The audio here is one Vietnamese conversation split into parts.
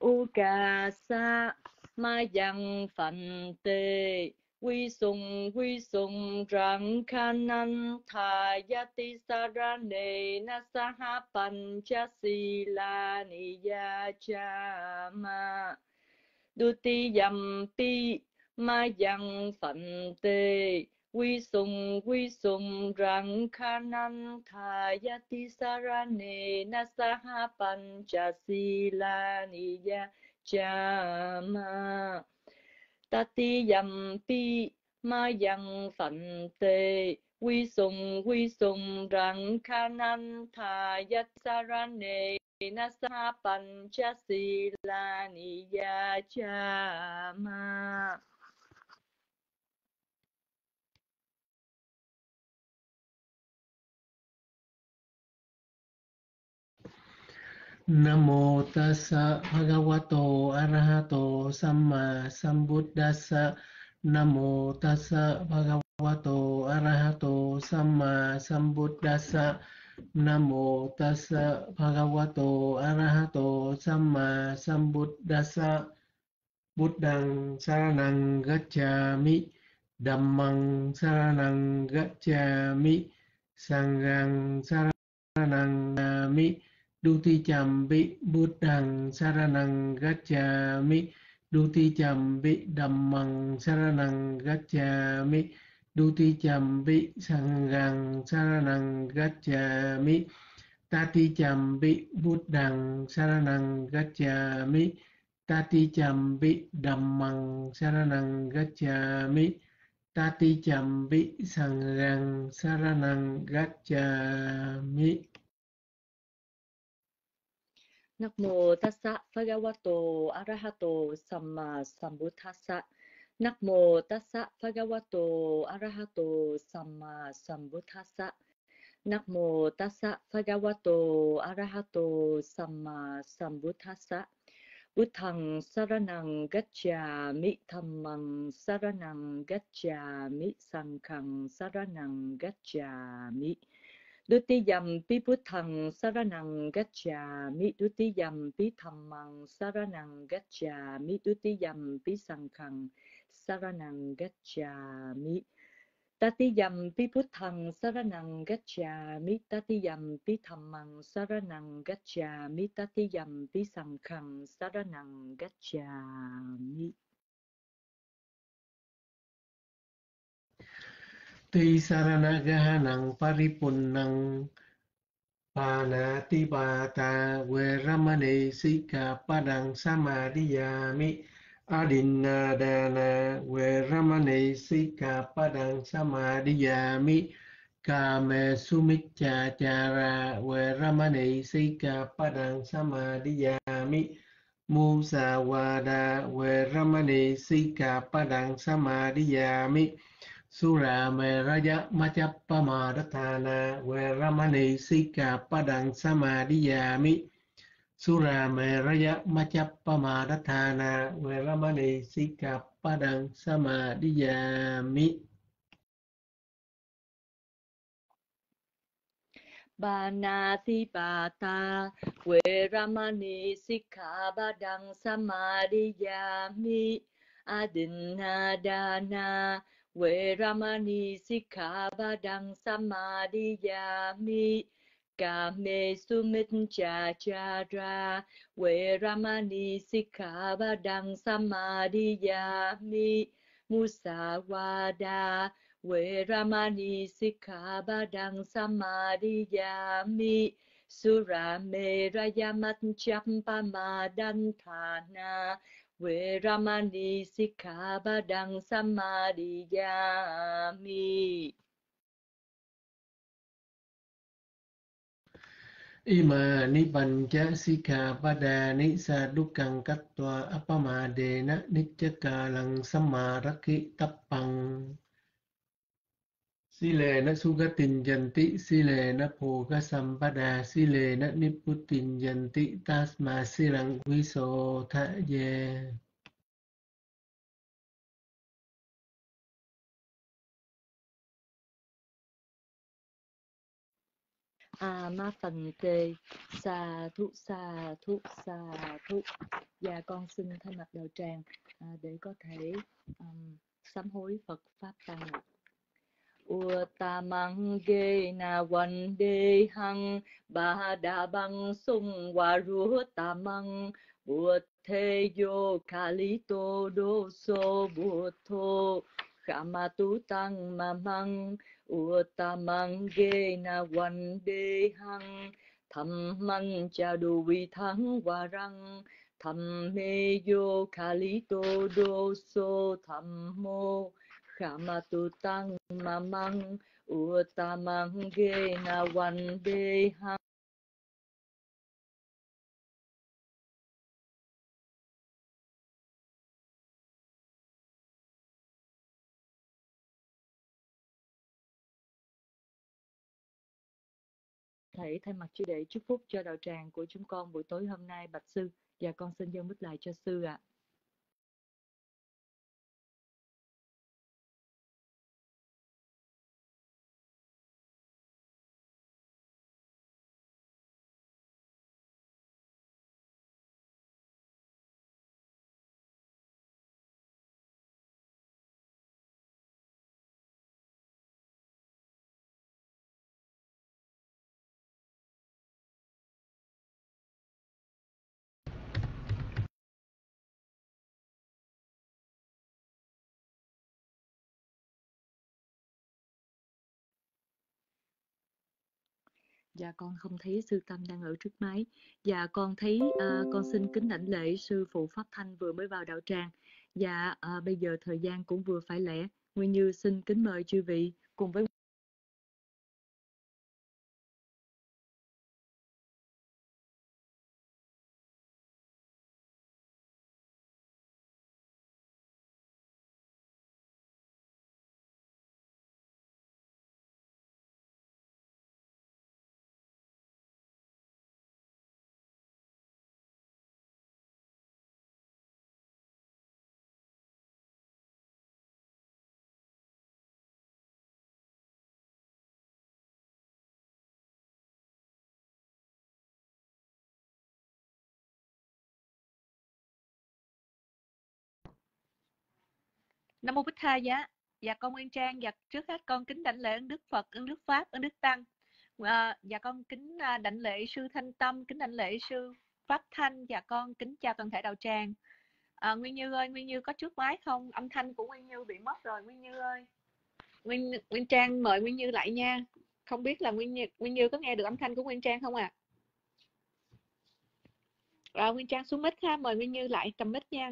Ukasa Mayang Phận Tê quy sung răng khanan thayati sarane nasaha panchasila niyachama Dutiyampi Mayang Phận Tê quy sung răng khanan thayati sarane nasaha panchasila niyachama Tatiyampi Mayang Phận Tê quy sung răng khanan thayat sarane nasa panchasila niyachama. Namo tassa bhagavato arahato samma sambuddhassa. Namo tassa bhagavato arahato samma sambuddhassa. Namo tassa bhagavato arahato samma sambuddhassa. Buddhang saranang gacchami, Dhammang saranang gacchami, Sanghang saranang gacchami. Dutiyampi Buddhang saranang gacchami, Dutiyampi Dhammang saranang gacchami, Dutiyampi Sanghang saranang gacchami, Tatiyampi Buddhang saranang gacchami, Tatiyampi Dhammang saranang gacchami, Tatiyampi Sanghang saranang gacchami. Namo tassa bhagavato arahato samma sambuddhassa. Namo tassa bhagavato arahato samma sambuddhassa. Namo tassa bhagavato arahato samma sambuddhassa. Buddhang saranang gacchami, Dhammang saranang gacchami, Sanghang saranang gacchami. Dutiyampi Buddhang saranang gacchami, Dutiyampi Dhammang saranang gacchami, Dutiyampi Sanghang saranang gacchami. Tatiyampi Buddhang saranang gacchami, Tatiyampi Dhammang saranang gacchami, Tatiyampi Sanghang saranang gacchami. Ti saranagahanang paripunnang Panatipata Veramani Sikkhapadang Samadhiyami. Adinadana Veramani Sikkhapadang Samadhiyami. Kame Sumiccācara Veramani Sikkhapadang Samadhiyami. Musawada Veramani Sikkhapadang Samadhiyami. Sura Meraya Maccappamadāthāna Veramani Sikkhapadang Samadhiyami. Sura Meraya Maccappamadāthāna Veramani Sikkhapadang Samadhiyami. Banatipata Veramani Sikkhapadang Samadhiyami. Adinadana Veramani Sikkhapadang Samadhiyami. Kame Sumiccācara Veramani Sikkhapadang Samadhiyami. Musawada Veramani Sikkhapadang Samadhiyami. Surameraya Maccappamadāthāna Veramani Sikkhapadang Samadhiyami. Imani Panca Sikkhapadani Sadukkhaṃ Kattva Appamadena Niccakalang Sammaraki Tappang. Silena Sugatinjanti Silena Bhoga Sampada Silena Nipputinjanti Tasma Silang Viso Thaye. ma phần tề. Xà thụ xà thụ xà thụ. Và con xin thay mặt đạo tràng để có thể sám hối Phật pháp tăng. Uttamang ge naวันเดหังบาดาบังสุงวารุตามังบุตเทโยคาลิโตโดโซบุตโธขามาตุตังมามังอุตตมังเกนะวันเดหังธรรมันจะดูวิทังวารังธรรมเมโยคาลิโตโดโซธรรมโมขามาตุตังมามังอุตตมังเกนะวันเดหังthể thay mặt chư đệ chúc phúc cho đạo tràng của chúng con buổi tối hôm nay bạch sư, và con xin dâng mít lại cho sư ạ. Dạ con không thấy sư Tâm đang ở trước máy. Dạ con thấy con xin kính đảnh lễ sư phụ Pháp Thanh vừa mới vào đạo tràng. Dạ bây giờ thời gian cũng vừa phải lẽ. Nguyên Như xin kính mời chư vị cùng với Nam mô Bích Tha Giá. Dạ con Nguyên Trang. Dạ trước hết con kính đảnh lễ ơn Đức Phật, ơn Đức Pháp, ơn Đức Tăng. Dạ con kính đảnh lễ sư Thanh Tâm, kính đảnh lễ sư Pháp Thanh. Dạ con kính chào toàn thể đạo tràng. Nguyên Như ơi, Nguyên Như có trước máy không? Âm thanh của Nguyên Như bị mất rồi Nguyên Như ơi. Nguyên Trang mời Nguyên Như lại nha. Không biết là Nguyên Như có nghe được âm thanh của Nguyên Trang không ạ? Nguyên Trang xuống mic ha, mời Nguyên Như lại cầm mic nha.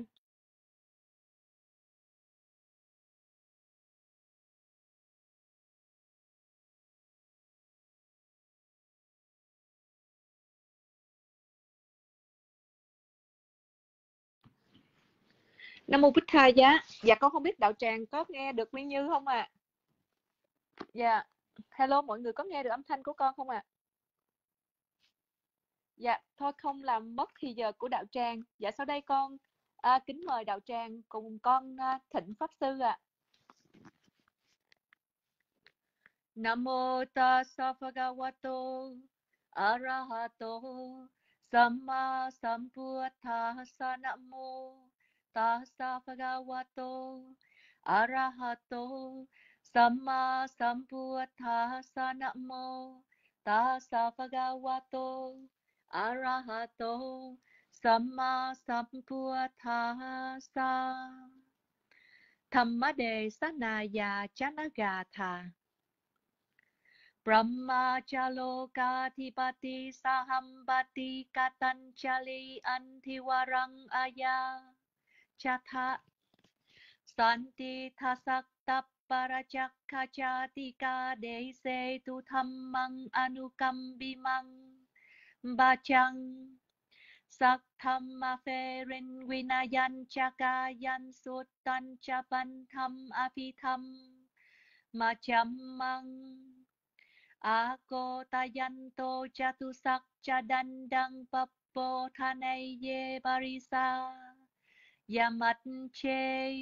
Nam mô Bích Tha Giá. Dạ con không biết đạo tràng có nghe được Nguyên Như không ạ? Dạ. Hello mọi người, có nghe được âm thanh của con không ạ? Dạ, thôi không làm mất thì giờ của đạo tràng. Dạ sau đây con kính mời đạo tràng cùng con thỉnh pháp sư ạ. Nam mô Tassa Bhagavato Arahato Samma Sambuddhassa. Nam mô Tassa Bhagavato Arahato Samma Sambuddhassa. Nam mô Tassa Bhagavato Arahato Samma Sambuddhassa. Dhammade Sanaya Chanagatha Brahmachalokadhipati Sahambati Katanchali Antiwarang Aya Chatha Santi Thasakta Parachakkachatika Dese Tu Dhammang Anukambimang Bachang Sakthamma Pherin Vinayan Chakayan Suttan Chapantham Apitham Machamang Ako Tayanto Chatusak Chadandang Pappo Thanaye Barisa Yamat Che.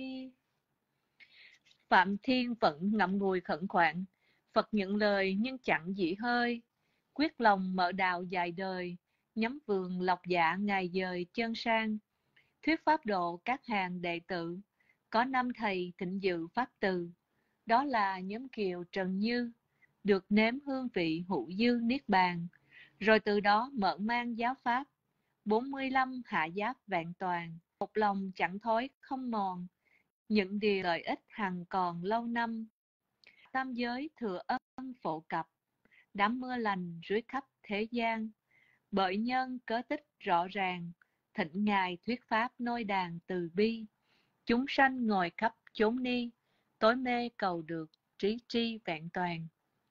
Phạm Thiên Vận ngậm ngùi khẩn khoản. Phật nhận lời nhưng chẳng dị hơi. quyết lòng mở đạo dài đời, nhắm vườn lộc dạ ngày dời chân sang. Thuyết pháp độ các hàng đệ tử, có 5 thầy thịnh dự pháp từ, đó là nhóm Kiều Trần Như, được nếm hương vị hữu dư niết bàn, rồi từ đó mở mang giáo pháp, 45 hạ giáp vẹn toàn, một lòng chẳng thối không mòn, những điều lợi ích hằng còn lâu năm. Tam giới thừa ân phổ cập, đám mưa lành rưới khắp thế gian, bởi nhân cớ tích rõ ràng, thịnh ngài thuyết pháp nôi đàn từ bi, chúng sanh ngồi khắp chốn ni, tối mê cầu được trí tri vẹn toàn.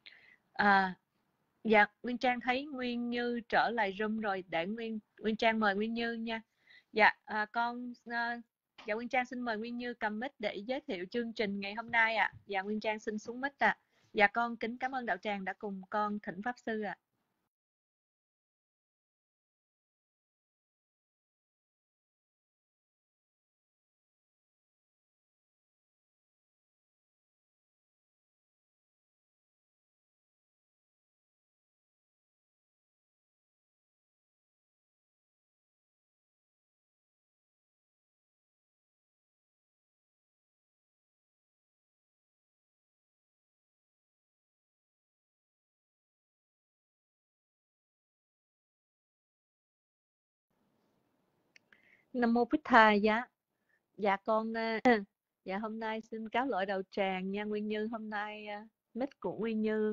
Dạ, Nguyên Trang thấy Nguyên Như trở lại room rồi, để Nguyên Trang mời Nguyên Như nha. Dạ, dạ Nguyên Trang xin mời Nguyên Như cầm mic để giới thiệu chương trình ngày hôm nay ạ. Dạ Nguyên Trang xin xuống mic ạ. Dạ con kính cảm ơn đạo tràng đã cùng con thỉnh pháp sư ạ. Nam mô Bích Thà. Dạ con dạ hôm nay xin cáo lỗi đạo tràng nha Nguyên Như. Hôm nay mic của Nguyên Như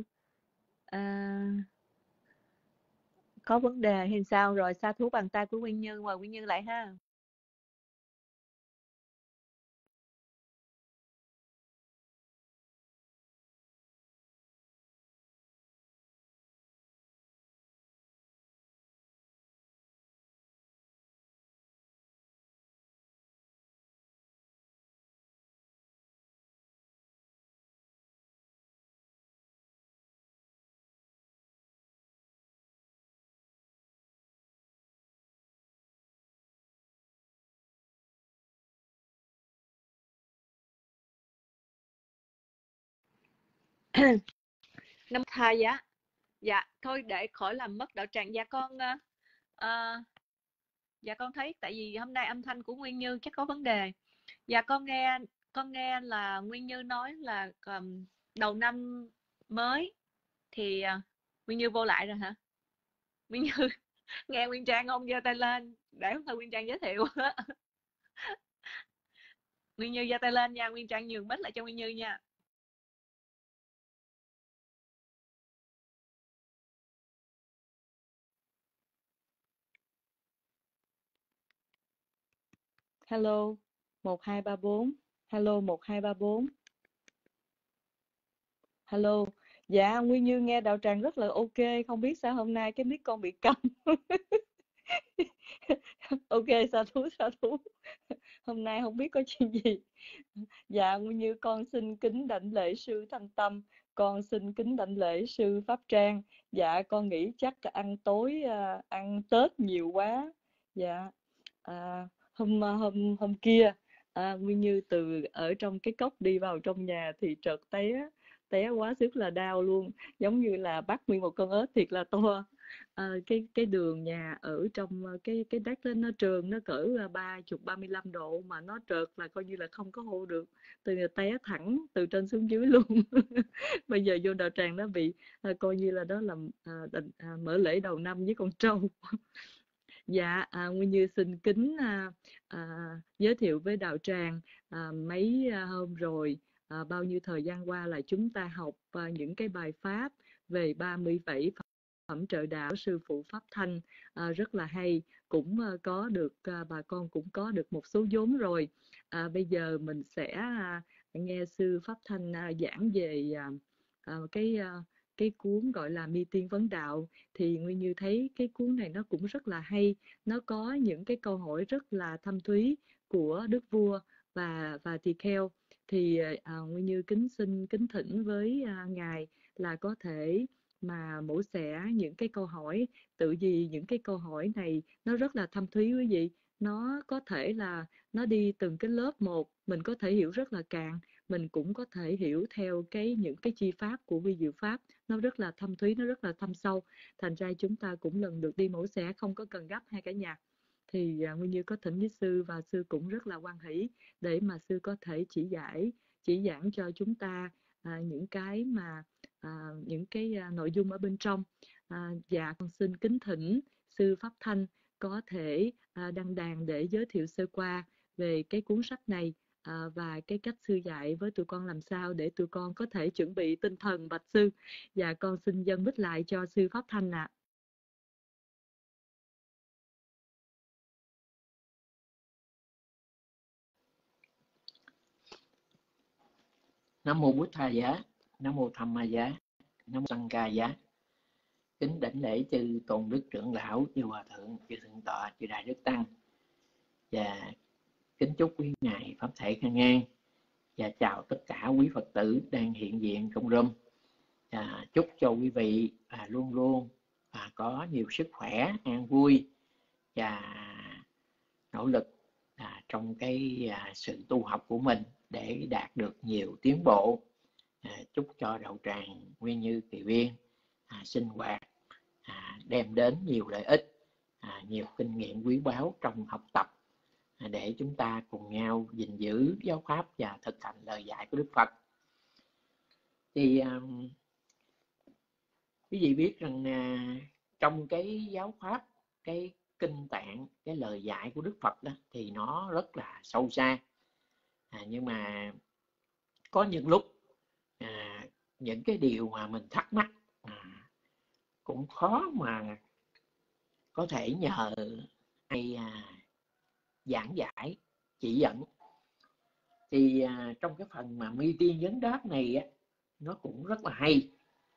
có vấn đề hay sao rồi, sa thú bàn tay của Nguyên Như, mời Nguyên Như lại ha. Nam thai giá. Dạ thôi để khỏi làm mất đạo tràng. Dạ con thấy tại vì hôm nay âm thanh của Nguyên Như chắc có vấn đề. Dạ con nghe là Nguyên Như nói là đầu năm mới thì Nguyên Như vô lại rồi hả? Nguyên Như nghe Nguyên Trang không, giơ tay lên để thôi Nguyên Trang giới thiệu. Nguyên Như giơ tay lên nha, Nguyên Trang nhường mic lại cho Nguyên Như nha. Hello 1234. Hello 1234. Hello. Dạ Nguyên Như nghe đạo tràng rất là ok, không biết sao hôm nay cái mic con bị câm. Ok, sa thú. Hôm nay không biết có chuyện gì. Dạ Nguyên Như con xin kính đảnh lễ sư Thanh Tâm, con xin kính đảnh lễ sư Pháp Trang. Dạ con nghĩ chắc ăn tối ăn Tết nhiều quá. Dạ hôm kia Nguyên Như từ ở trong cái cốc đi vào trong nhà thì trợt té quá sức là đau luôn, giống như là bắt nguyên một con ếch thiệt là to. Cái đường nhà ở trong cái đất lên nó trường nó cỡ 35 độ mà nó trượt là coi như là không có hô được, từ té thẳng từ trên xuống dưới luôn. Bây giờ vô đạo tràng nó bị coi như là đó là mở lễ đầu năm với con trâu. Dạ Nguyên Như xin kính giới thiệu với đạo tràng mấy hôm rồi, bao nhiêu thời gian qua là chúng ta học những cái bài pháp về 37 phẩm trợ đạo sư phụ Pháp Thanh, rất là hay, cũng có được bà con cũng có được một số vốn rồi. Bây giờ mình sẽ nghe sư Pháp Thanh giảng về cái cuốn gọi là Mi Tiên Vấn Đạo. Thì Nguyên Như thấy cái cuốn này nó cũng rất là hay, nó có những cái câu hỏi rất là thâm thúy của Đức Vua và tỳ kheo. Thì Nguyên Như xin kính thỉnh với ngài là có thể mà mổ xẻ những cái câu hỏi, tự vì những cái câu hỏi này nó rất là thâm thúy quý vị, nó có thể là nó đi từng cái lớp một, mình có thể hiểu rất là cạn, mình cũng có thể hiểu theo những cái chi pháp của vi diệu pháp, nó rất là thâm thúy, nó rất là thâm sâu. Thành ra chúng ta cũng lần được đi mổ xẻ, không có cần gấp hai cả nhà. Thì Nguyên Như có thỉnh với sư, và sư cũng rất là hoan hỷ để mà sư có thể chỉ giảng cho chúng ta những cái mà những cái nội dung ở bên trong. Dạ con xin kính thỉnh sư Pháp Thanh có thể đăng đàn để giới thiệu sơ qua về cái cuốn sách này, và cái cách sư dạy với tụi con làm sao để tụi con có thể chuẩn bị tinh thần bạch sư. Dạ con xin dâng mic lại cho sư Pháp Thanh ạ. Nam mô Bụt Thầy Giá, Nam mô Tham Ma Giá, Nam mô Sanh Ca Giá. Kính đảnh lễ chư tôn đức trưởng lão, chư hòa thượng, chư thượng tọa, chư đại đức tăng, và kính chúc quý ngài pháp thể khang an, và chào tất cả quý Phật tử đang hiện diện trong room. Chúc cho quý vị luôn luôn có nhiều sức khỏe, an vui và nỗ lực trong cái sự tu học của mình để đạt được nhiều tiến bộ. Chúc cho đạo tràng Nguyên Như Kỳ Viên sinh hoạt đem đến nhiều lợi ích, nhiều kinh nghiệm quý báu trong học tập, để chúng ta cùng nhau gìn giữ giáo pháp và thực hành lời dạy của Đức Phật. Thì quý vị biết rằng trong cái giáo pháp, cái kinh tạng, cái lời dạy của Đức Phật đó thì nó rất là sâu xa, nhưng mà có những lúc những cái điều mà mình thắc mắc cũng khó mà có thể nhờ ai giảng giải chỉ dẫn. Thì trong cái phần mà mi tiên vấn đáp này á, nó cũng rất là hay.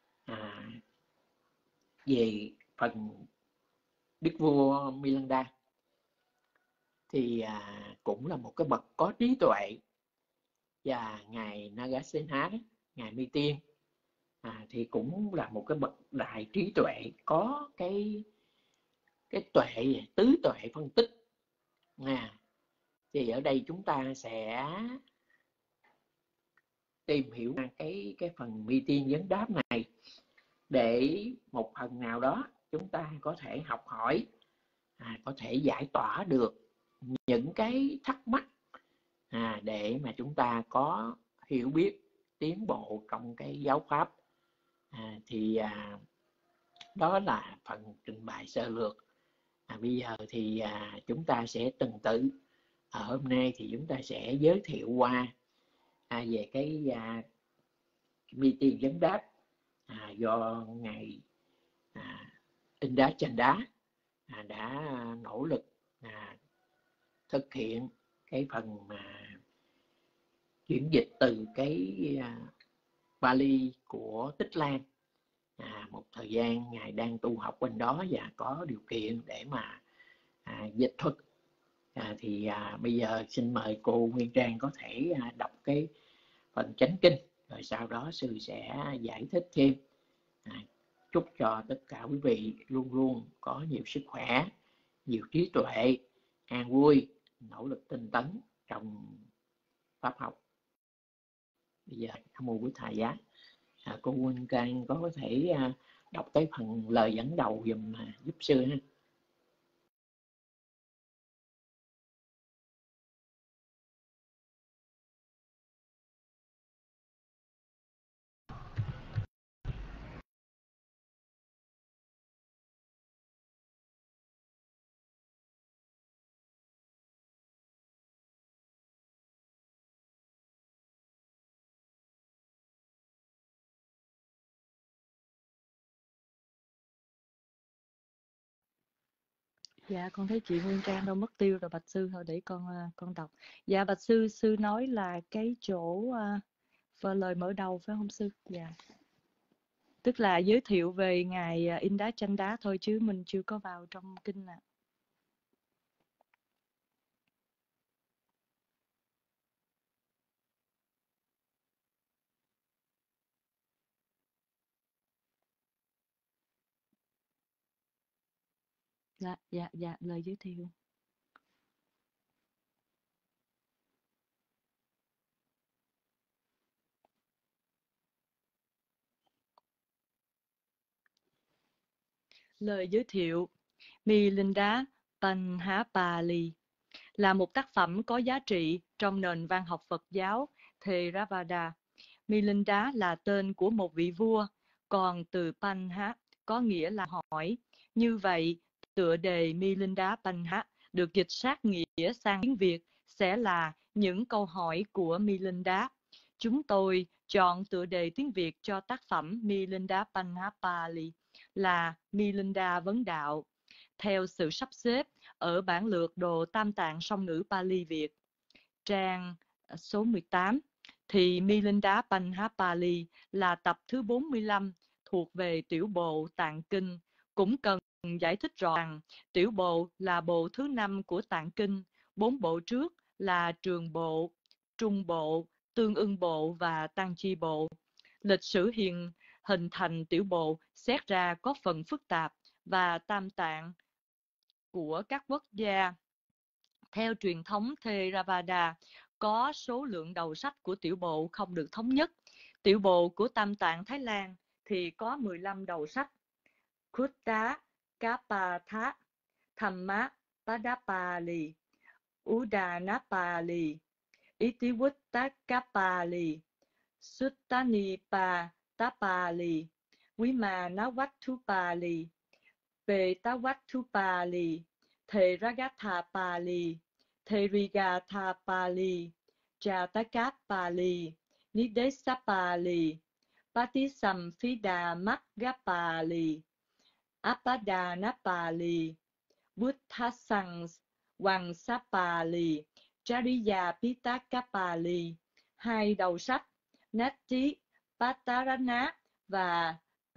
Về phần Đức vua Milanda thì cũng là một cái bậc có trí tuệ, và ngài Nagasena, ngài mi tiên thì cũng là một cái bậc đại trí tuệ, có cái tuệ, tứ tuệ phân tích. Thì ở đây chúng ta sẽ tìm hiểu cái phần mi tiên vấn đáp này, để một phần nào đó chúng ta có thể học hỏi, có thể giải tỏa được những cái thắc mắc, để mà chúng ta có hiểu biết, tiến bộ trong cái giáo pháp. Thì đó là phần trình bày sơ lược. Bây giờ thì chúng ta sẽ từng tự, hôm nay thì chúng ta sẽ giới thiệu qua về cái mi tiên vấn đáp do ngài Inda Chanda đã nỗ lực thực hiện cái phần mà chuyển dịch từ cái Bali của Tích Lan. Một thời gian ngài đang tu học bên đó và có điều kiện để mà dịch thuật. Thì bây giờ xin mời cô Nguyên Trang có thể đọc cái phần chánh kinh, rồi sau đó sư sẽ giải thích thêm. Chúc cho tất cả quý vị luôn luôn có nhiều sức khỏe, nhiều trí tuệ, an vui, nỗ lực tinh tấn trong pháp học. Bây giờ Nam mô Bụt Thầy Giá, cô Nguyên Trang có thể đọc cái phần lời dẫn đầu giùm giúp sư ha. Dạ con thấy chị Nguyên Trang đâu mất tiêu rồi, bạch sư, thôi để con đọc. Dạ bạch sư, sư nói là cái chỗ và lời mở đầu phải không sư? Dạ. Tức là giới thiệu về ngài Inda Chanda thôi, chứ mình chưa có vào trong kinh ạ. Dạ, lời giới thiệu. Lời giới thiệu: Milinda Panhapali là một tác phẩm có giá trị trong nền văn học Phật giáo Theravada. Milinda là tên của một vị vua, còn từ Panha có nghĩa là hỏi. Như vậy, tựa đề Milinda Panha được dịch sát nghĩa sang tiếng Việt sẽ là những câu hỏi của Milinda. Chúng tôi chọn tựa đề tiếng Việt cho tác phẩm Milinda Panhapali là Milinda Vấn Đạo, theo sự sắp xếp ở bản lược đồ Tam Tạng song ngữ Pali Việt. Trang số 18 thì Milinda Panhapali là tập thứ 45 thuộc về tiểu bộ Tạng Kinh. Cũng cần giải thích rõ rằng tiểu bộ là bộ thứ 5 của Tạng Kinh. 4 bộ trước là trường bộ, trung bộ, tương ưng bộ và tăng chi bộ. Lịch sử hình thành tiểu bộ xét ra có phần phức tạp và tam tạng của các quốc gia. Theo truyền thống Theravada, có số lượng đầu sách của tiểu bộ không được thống nhất. Tiểu bộ của Tam Tạng Thái Lan thì có 15 đầu sách: Kutta Kapatha, Thamma Padapali, Udanapali, Itiwuttakapali, Suttanipatapali, Vimanavatthupali, Petavattupali, Theragatha-pali, Therigatha-pali, Jatakapali, Nidesapali, Patisamphidamakgapali, Apadanapali, Buddhasans, Wangsapali, Chariyapittakapali. 2 đầu sách Natti Pattarana và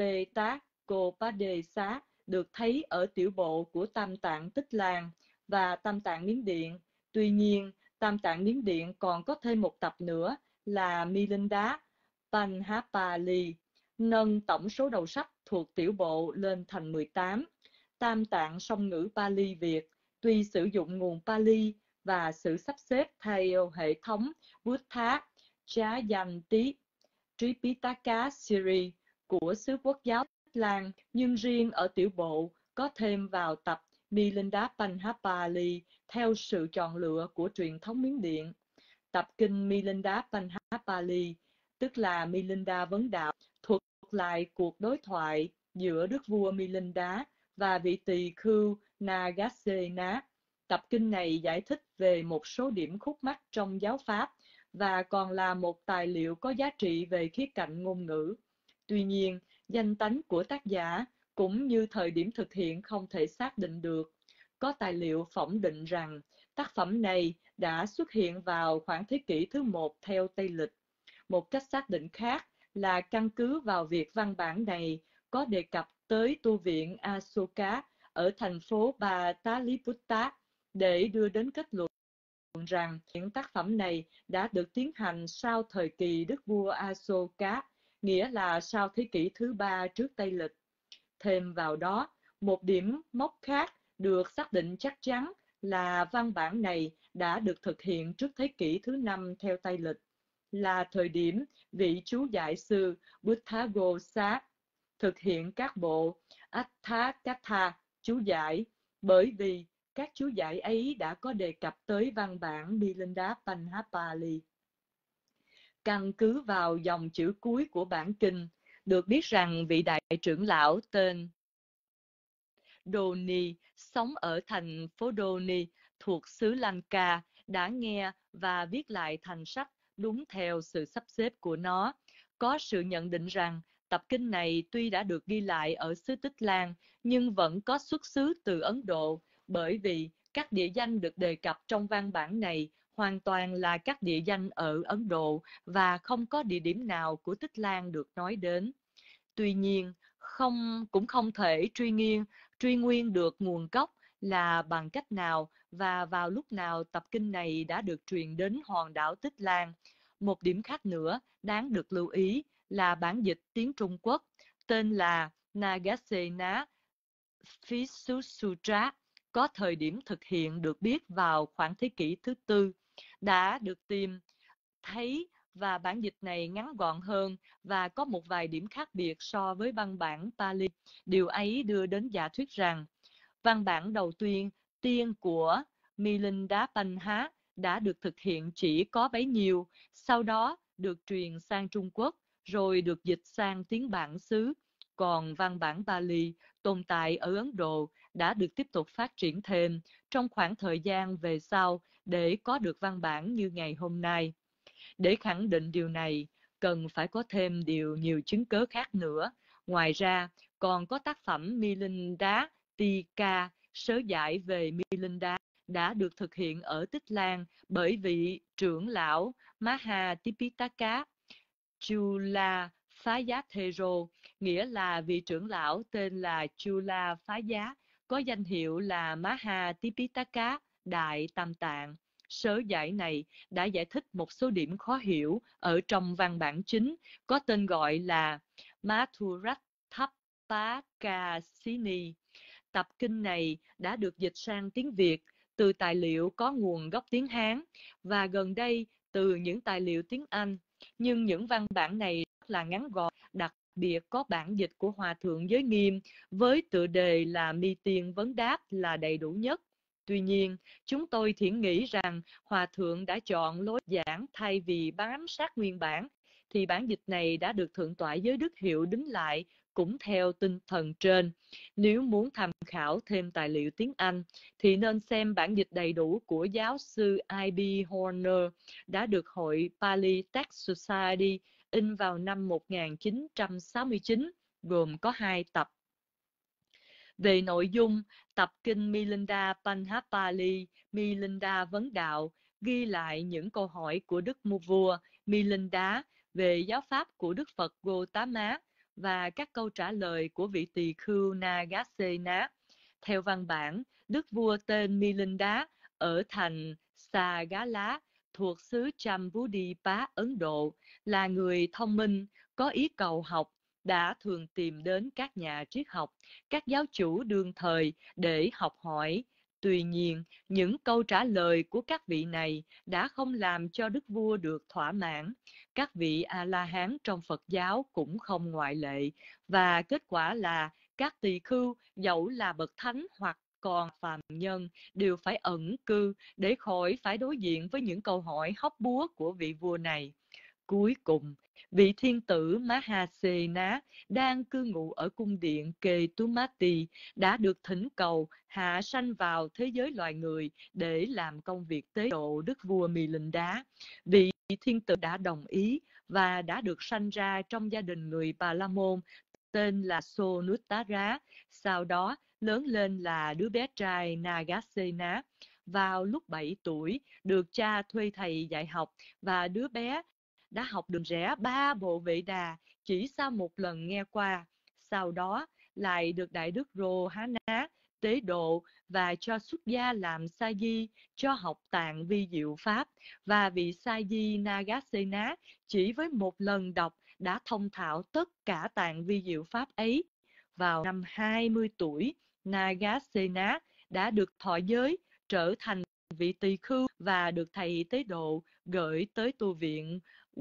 Petakopadesa được thấy ở tiểu bộ của Tam Tạng Tích Lan và Tam Tạng Miến Điện. Tuy nhiên, Tam Tạng Miến Điện còn có thêm một tập nữa là Milinda Panhapali, nâng tổng số đầu sách thuộc tiểu bộ lên thành 18. Tam Tạng song ngữ Pali Việt tuy sử dụng nguồn Pali và sự sắp xếp theo hệ thống Buddha Jayanti Tripitaka Series của xứ Quốc giáo Tích Lan, nhưng riêng ở tiểu bộ có thêm vào tập Milinda Panhapali theo sự chọn lựa của truyền thống Miến Điện. Tập kinh Milinda Panhapali, tức là Milinda Vấn Đạo, thuật lại cuộc đối thoại giữa đức vua Milinda và vị tỳ khưu Nagasena. Tập kinh này giải thích về một số điểm khúc mắc trong giáo pháp và còn là một tài liệu có giá trị về khía cạnh ngôn ngữ. Tuy nhiên, danh tánh của tác giả cũng như thời điểm thực hiện không thể xác định được. Có tài liệu phỏng định rằng tác phẩm này đã xuất hiện vào khoảng thế kỷ thứ 1 theo Tây lịch. Một cách xác định khác là căn cứ vào việc văn bản này có đề cập tới tu viện Asoka ở thành phố Pataliputta để đưa đến kết luận rằng những tác phẩm này đã được tiến hành sau thời kỳ đức vua Asoka, nghĩa là sau thế kỷ thứ 3 trước Tây lịch. Thêm vào đó, một điểm mốc khác được xác định chắc chắn là văn bản này đã được thực hiện trước thế kỷ thứ 5 theo Tây lịch, là thời điểm vị chú giải sư Buddhaghosa thực hiện các bộ Atthakatha chú giải, bởi vì các chú giải ấy đã có đề cập tới văn bản Milinda Panhapali. Căn cứ vào dòng chữ cuối của bản kinh, được biết rằng vị đại trưởng lão tên Doni sống ở thành phố Doni thuộc xứ Lanka đã nghe và viết lại thành sách đúng theo sự sắp xếp của nó. Có sự nhận định rằng tập kinh này tuy đã được ghi lại ở xứ Tích Lan nhưng vẫn có xuất xứ từ Ấn Độ, bởi vì các địa danh được đề cập trong văn bản này hoàn toàn là các địa danh ở Ấn Độ và không có địa điểm nào của Tích Lan được nói đến. Tuy nhiên, cũng không thể truy nguyên được nguồn gốc là bằng cách nào và vào lúc nào tập kinh này đã được truyền đến hòn đảo Tích Lan. Một điểm khác nữa đáng được lưu ý là bản dịch tiếng Trung Quốc tên là Nagasena Visusutra có thời điểm thực hiện được biết vào khoảng thế kỷ thứ 4 đã được tìm thấy và bản dịch này ngắn gọn hơn và có một vài điểm khác biệt so với văn bản Pali. Điều ấy đưa đến giả thuyết rằng văn bản đầu tiên của Milinda Panha đã được thực hiện chỉ có bấy nhiêu, sau đó được truyền sang Trung Quốc, rồi được dịch sang tiếng bản xứ. Còn văn bản Pali tồn tại ở Ấn Độ đã được tiếp tục phát triển thêm trong khoảng thời gian về sau để có được văn bản như ngày hôm nay. Để khẳng định điều này, cần phải có thêm nhiều chứng cớ khác nữa. Ngoài ra, còn có tác phẩm Milinda Tika, sớ giải về Milinda, đã được thực hiện ở Tích Lan bởi vị trưởng lão Mahatipitaka Chula Phá Giá Thero, nghĩa là vị trưởng lão tên là Chula Phá Giá, có danh hiệu là Mahatipitaka Đại Tam Tạng. Sớ giải này đã giải thích một số điểm khó hiểu ở trong văn bản chính, có tên gọi là Mathurathapakasini. Tập kinh này đã được dịch sang tiếng Việt từ tài liệu có nguồn gốc tiếng Hán và gần đây từ những tài liệu tiếng Anh. Nhưng những văn bản này rất là ngắn gọn, đặc biệt có bản dịch của Hòa Thượng Giới Nghiêm với tựa đề là Mi Tiên Vấn Đáp là đầy đủ nhất. Tuy nhiên, chúng tôi thiển nghĩ rằng Hòa Thượng đã chọn lối giảng thay vì bám sát nguyên bản, thì bản dịch này đã được Thượng tọa Giới Đức Hiệu đính lại cũng theo tinh thần trên. Nếu muốn tham khảo thêm tài liệu tiếng Anh, thì nên xem bản dịch đầy đủ của giáo sư I.B. Horner đã được Hội Pali Text Society in vào năm 1969, gồm có 2 tập. Về nội dung, tập kinh Milinda Panhapali, Milinda Vấn Đạo, ghi lại những câu hỏi của Đức Vua Milinda về giáo pháp của Đức Phật Gautama và các câu trả lời của vị tỳ khưu Nagasena. Theo văn bản, Đức Vua tên Milinda ở thành Sagala thuộc xứ Chambudipa, Ấn Độ, là người thông minh, có ý cầu học, đã thường tìm đến các nhà triết học, các giáo chủ đương thời để học hỏi. Tuy nhiên, những câu trả lời của các vị này đã không làm cho Đức Vua được thỏa mãn. Các vị A-la-hán trong Phật giáo cũng không ngoại lệ, và kết quả là các tỳ khưu dẫu là bậc thánh hoặc còn phàm nhân đều phải ẩn cư để khỏi phải đối diện với những câu hỏi hóc búa của vị vua này. Cuối cùng, vị thiên tử Mahasena đang cư ngụ ở cung điện Ketumati đã được thỉnh cầu hạ sanh vào thế giới loài người để làm công việc tế độ Đức vua Milinda. Vị thiên tử đã đồng ý và đã được sanh ra trong gia đình người Bà La Môn tên là Sonuttara, sau đó lớn lên là đứa bé trai Nagasena. Vào lúc 7 tuổi, được cha thuê thầy dạy học và đứa bé đã học được rẽ 3 bộ Vệ Đà chỉ sau một lần nghe qua. Sau đó lại được Đại Đức Rohana tế độ và cho xuất gia làm sa di, cho học tạng vi diệu pháp. Và vị sa di Nagasena chỉ với một lần đọc đã thông thạo tất cả tạng vi diệu pháp ấy. Vào năm 20 tuổi, Nagasena đã được thọ giới, trở thành vị tỳ khưu và được thầy tế độ gửi tới tu viện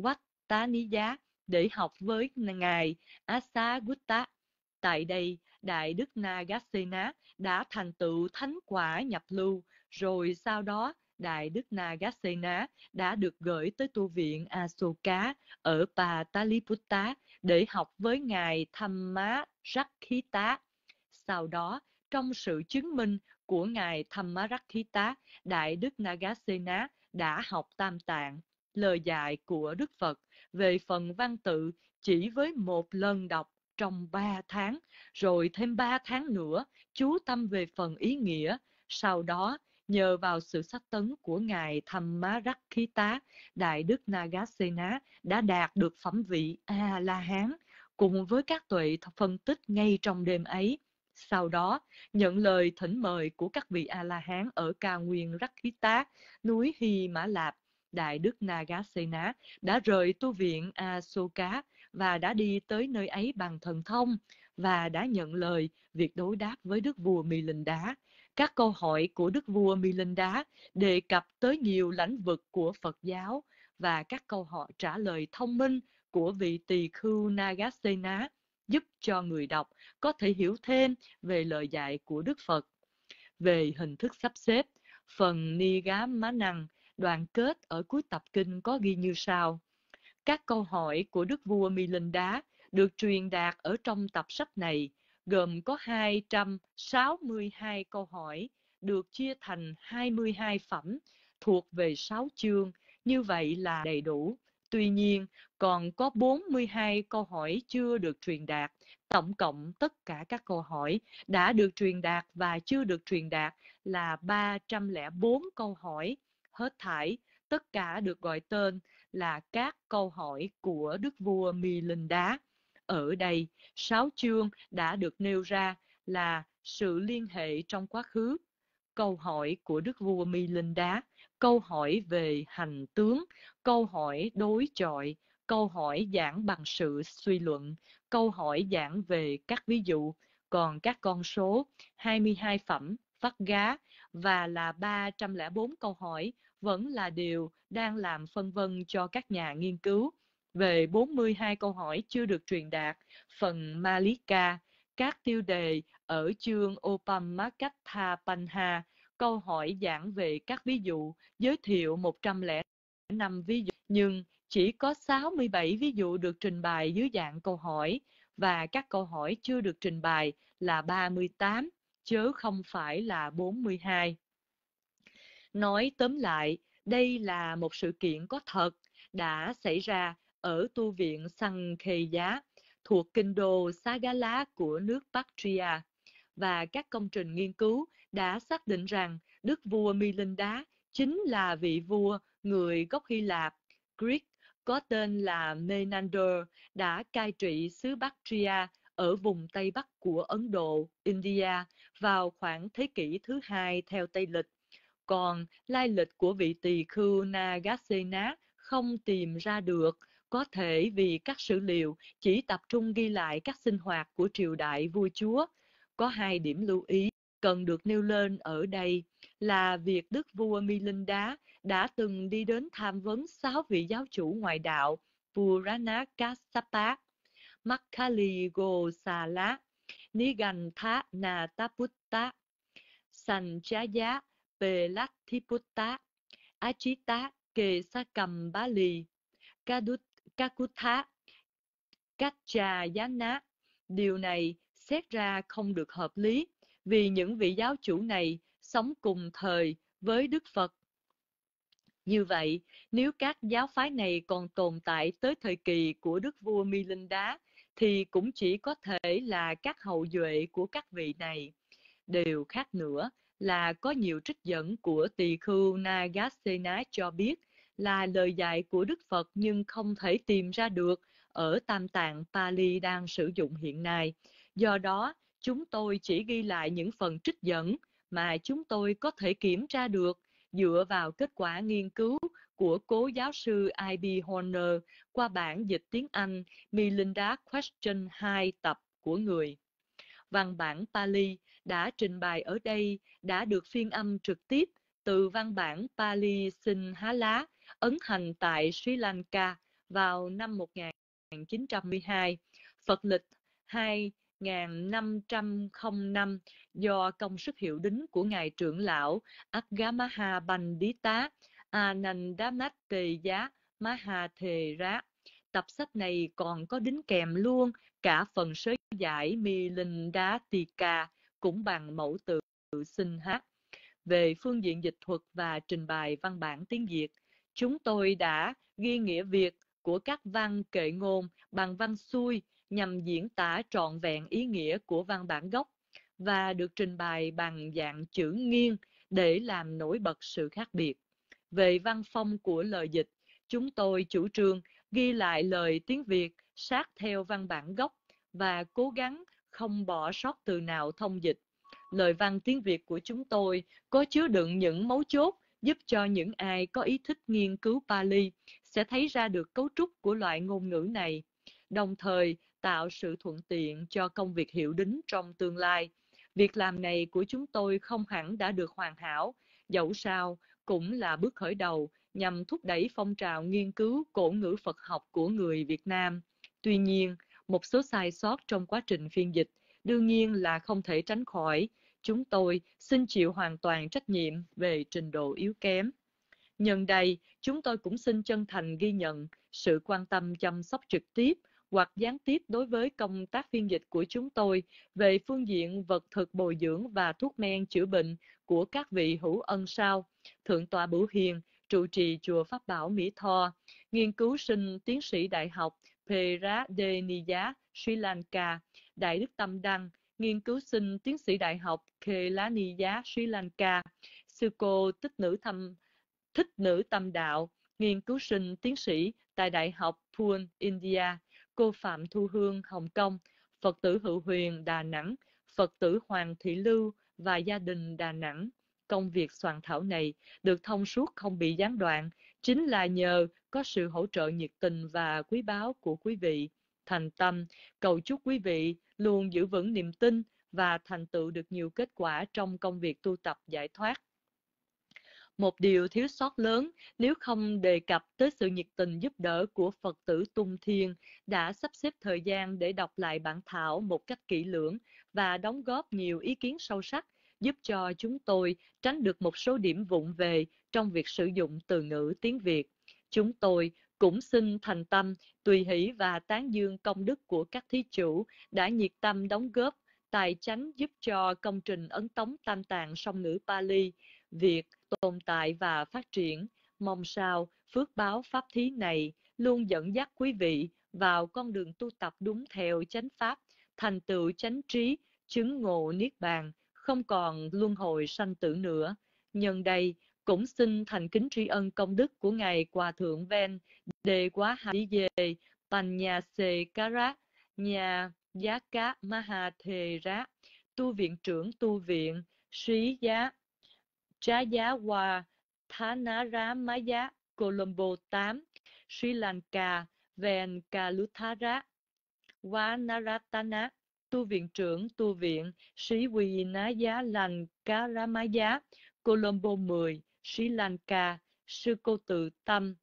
Vattaniya để học với ngài Asagutta. Tại đây, Đại Đức Nagasena đã thành tựu thánh quả nhập lưu, rồi sau đó Đại Đức Nagasena đã được gửi tới tu viện Asoka ở Pataliputta để học với ngài Thammarakkhita. Sau đó, trong sự chứng minh của ngài Thammarakkhita, Đại Đức Nagasena đã học Tam Tạng, lời dạy của Đức Phật về phần văn tự chỉ với một lần đọc trong 3 tháng, rồi thêm 3 tháng nữa chú tâm về phần ý nghĩa. Sau đó, nhờ vào sự sách tấn của ngài Thammarakkhita, Đại Đức Nagasena đã đạt được phẩm vị A-la-hán cùng với các tuệ phân tích ngay trong đêm ấy. Sau đó, nhận lời thỉnh mời của các vị A-la-hán ở cao nguyên Rakhita, núi Hy Mã Lạp, Đại Đức Nagasena đã rời tu viện Asoka và đã đi tới nơi ấy bằng thần thông và đã nhận lời việc đối đáp với Đức vua Milinda. Các câu hỏi của Đức vua Milinda đề cập tới nhiều lĩnh vực của Phật giáo và các câu hỏi trả lời thông minh của vị tỳ khưu Nagasena giúp cho người đọc có thể hiểu thêm về lời dạy của Đức Phật. Về hình thức sắp xếp, phần Nigamanang đoạn kết ở cuối tập kinh có ghi như sau. Các câu hỏi của Đức vua Milinda được truyền đạt ở trong tập sách này gồm có 262 câu hỏi được chia thành 22 phẩm thuộc về 6 chương, như vậy là đầy đủ. Tuy nhiên, còn có 42 câu hỏi chưa được truyền đạt. Tổng cộng tất cả các câu hỏi đã được truyền đạt và chưa được truyền đạt là 304 câu hỏi. Hết thảy, tất cả được gọi tên là các câu hỏi của Đức vua Milinda. Ở đây, 6 chương đã được nêu ra là sự liên hệ trong quá khứ, câu hỏi của Đức vua Milinda, câu hỏi về hành tướng, câu hỏi đối chọi, câu hỏi giảng bằng sự suy luận, câu hỏi giảng về các ví dụ, còn các con số 22 phẩm vắt gá và là 304 câu hỏi vẫn là điều đang làm phân vân cho các nhà nghiên cứu. Về 42 câu hỏi chưa được truyền đạt, phần Malika, các tiêu đề ở chương Upamakattha Panha, câu hỏi giảng về các ví dụ, giới thiệu 105 ví dụ, nhưng chỉ có 67 ví dụ được trình bày dưới dạng câu hỏi, và các câu hỏi chưa được trình bày là 38, chứ không phải là 42. Nói tóm lại, đây là một sự kiện có thật đã xảy ra ở tu viện Sankhya thuộc kinh đô Sagala của nước Bactria, và các công trình nghiên cứu đã xác định rằng Đức vua Milinda chính là vị vua người gốc Hy Lạp, Greek, có tên là Menander, đã cai trị xứ Bactria ở vùng Tây Bắc của Ấn Độ, India vào khoảng thế kỷ thứ 2 theo Tây lịch. Còn lai lịch của vị tỳ khưu Nagasena không tìm ra được, có thể vì các sử liệu chỉ tập trung ghi lại các sinh hoạt của triều đại vua chúa. Có 2 điểm lưu ý cần được nêu lên ở đây là việc Đức vua Milinda đã từng đi đến tham vấn 6 vị giáo chủ ngoại đạo Purana Kassapa, Makkali Gosala, Nigantha Nataputta, Sanchaya Pelathiputta, Achita Kesakambali, Kakutha Kachayana. Điều này xét ra không được hợp lý, vì những vị giáo chủ này sống cùng thời với Đức Phật. Như vậy, nếu các giáo phái này còn tồn tại tới thời kỳ của Đức vua Milinda, thì cũng chỉ có thể là các hậu duệ của các vị này. Điều khác nữa là có nhiều trích dẫn của tỳ khưu Nagasena cho biết là lời dạy của Đức Phật nhưng không thể tìm ra được ở tam tạng Pali đang sử dụng hiện nay. Do đó, chúng tôi chỉ ghi lại những phần trích dẫn mà chúng tôi có thể kiểm tra được dựa vào kết quả nghiên cứu của cố giáo sư I.B. Horner qua bản dịch tiếng Anh Milinda Question 2 tập của người. Văn bản Pali đã trình bày ở đây đã được phiên âm trực tiếp từ văn bản Pali Sinhala ấn hành tại Sri Lanka vào năm 1912, Phật lịch 2505 do công sức hiệu đính của Ngài trưởng lão Agamaha Bandita Anandamatteya Mahathera. Tập sách này còn có đính kèm luôn cả phần sớ giải Milindatika cũng bằng mẫu từ Sinha. Về phương diện dịch thuật và trình bày văn bản tiếng Việt, chúng tôi đã ghi nghĩa Việt của các văn kệ ngôn bằng văn xuôi nhằm diễn tả trọn vẹn ý nghĩa của văn bản gốc và được trình bày bằng dạng chữ nghiêng để làm nổi bật sự khác biệt. Về văn phong của lời dịch, chúng tôi chủ trương ghi lại lời tiếng Việt sát theo văn bản gốc và cố gắng không bỏ sót từ nào thông dịch. Lời văn tiếng Việt của chúng tôi có chứa đựng những mấu chốt giúp cho những ai có ý thích nghiên cứu Pali sẽ thấy ra được cấu trúc của loại ngôn ngữ này, đồng thời tạo sự thuận tiện cho công việc hiệu đính trong tương lai. Việc làm này của chúng tôi không hẳn đã được hoàn hảo, dẫu sao cũng là bước khởi đầu nhằm thúc đẩy phong trào nghiên cứu cổ ngữ Phật học của người Việt Nam. Tuy nhiên, một số sai sót trong quá trình phiên dịch đương nhiên là không thể tránh khỏi. Chúng tôi xin chịu hoàn toàn trách nhiệm về trình độ yếu kém. Nhân đây, chúng tôi cũng xin chân thành ghi nhận sự quan tâm chăm sóc trực tiếp hoặc gián tiếp đối với công tác phiên dịch của chúng tôi về phương diện vật thực bồi dưỡng và thuốc men chữa bệnh của các vị hữu ân sau: Thượng tọa Bửu Hiền, trụ trì chùa Pháp Bảo Mỹ Tho, nghiên cứu sinh tiến sĩ đại học Peradeniya, Sri Lanka; Đại đức Tâm Đăng, nghiên cứu sinh tiến sĩ đại học Kelaniya, Sri Lanka; sư cô Thích Nữ Tâm Đạo, nghiên cứu sinh tiến sĩ tại Đại học Pune, India; cô Phạm Thu Hương, Hồng Kông; Phật tử Hữu Huyền, Đà Nẵng; Phật tử Hoàng Thị Lưu và gia đình Đà Nẵng. Công việc soạn thảo này được thông suốt không bị gián đoạn chính là nhờ có sự hỗ trợ nhiệt tình và quý báu của quý vị. Thành tâm cầu chúc quý vị luôn giữ vững niềm tin và thành tựu được nhiều kết quả trong công việc tu tập giải thoát. Một điều thiếu sót lớn nếu không đề cập tới sự nhiệt tình giúp đỡ của Phật tử Tung Thiên đã sắp xếp thời gian để đọc lại bản thảo một cách kỹ lưỡng và đóng góp nhiều ý kiến sâu sắc, giúp cho chúng tôi tránh được một số điểm vụng về trong việc sử dụng từ ngữ tiếng Việt. Chúng tôi cũng xin thành tâm tùy hỷ và tán dương công đức của các thí chủ đã nhiệt tâm đóng góp tài chánh giúp cho công trình ấn tống tam tạng song ngữ Pali Việt tồn tại và phát triển. Mong sao phước báo pháp thí này luôn dẫn dắt quý vị vào con đường tu tập đúng theo chánh pháp, thành tựu chánh trí, chứng ngộ niết bàn, không còn luân hồi sanh tử nữa. Nhân đây cũng xin thành kính tri ân công đức của ngài Hòa thượng Ven Đề Quá Hà Dê Panyasekara Nhà Giá Cá Maha Thề Rá, tu viện trưởng tu viện Srí Giá Trá Giá Hoa Thanaramayá, Colombo 8, Sri Lanka; Venkaluthara Vanaratana, tu viện trưởng tu viện Sri Vinaya Lankaramaya, Colombo 10, Sri Lanka; sư cô Tự Tâm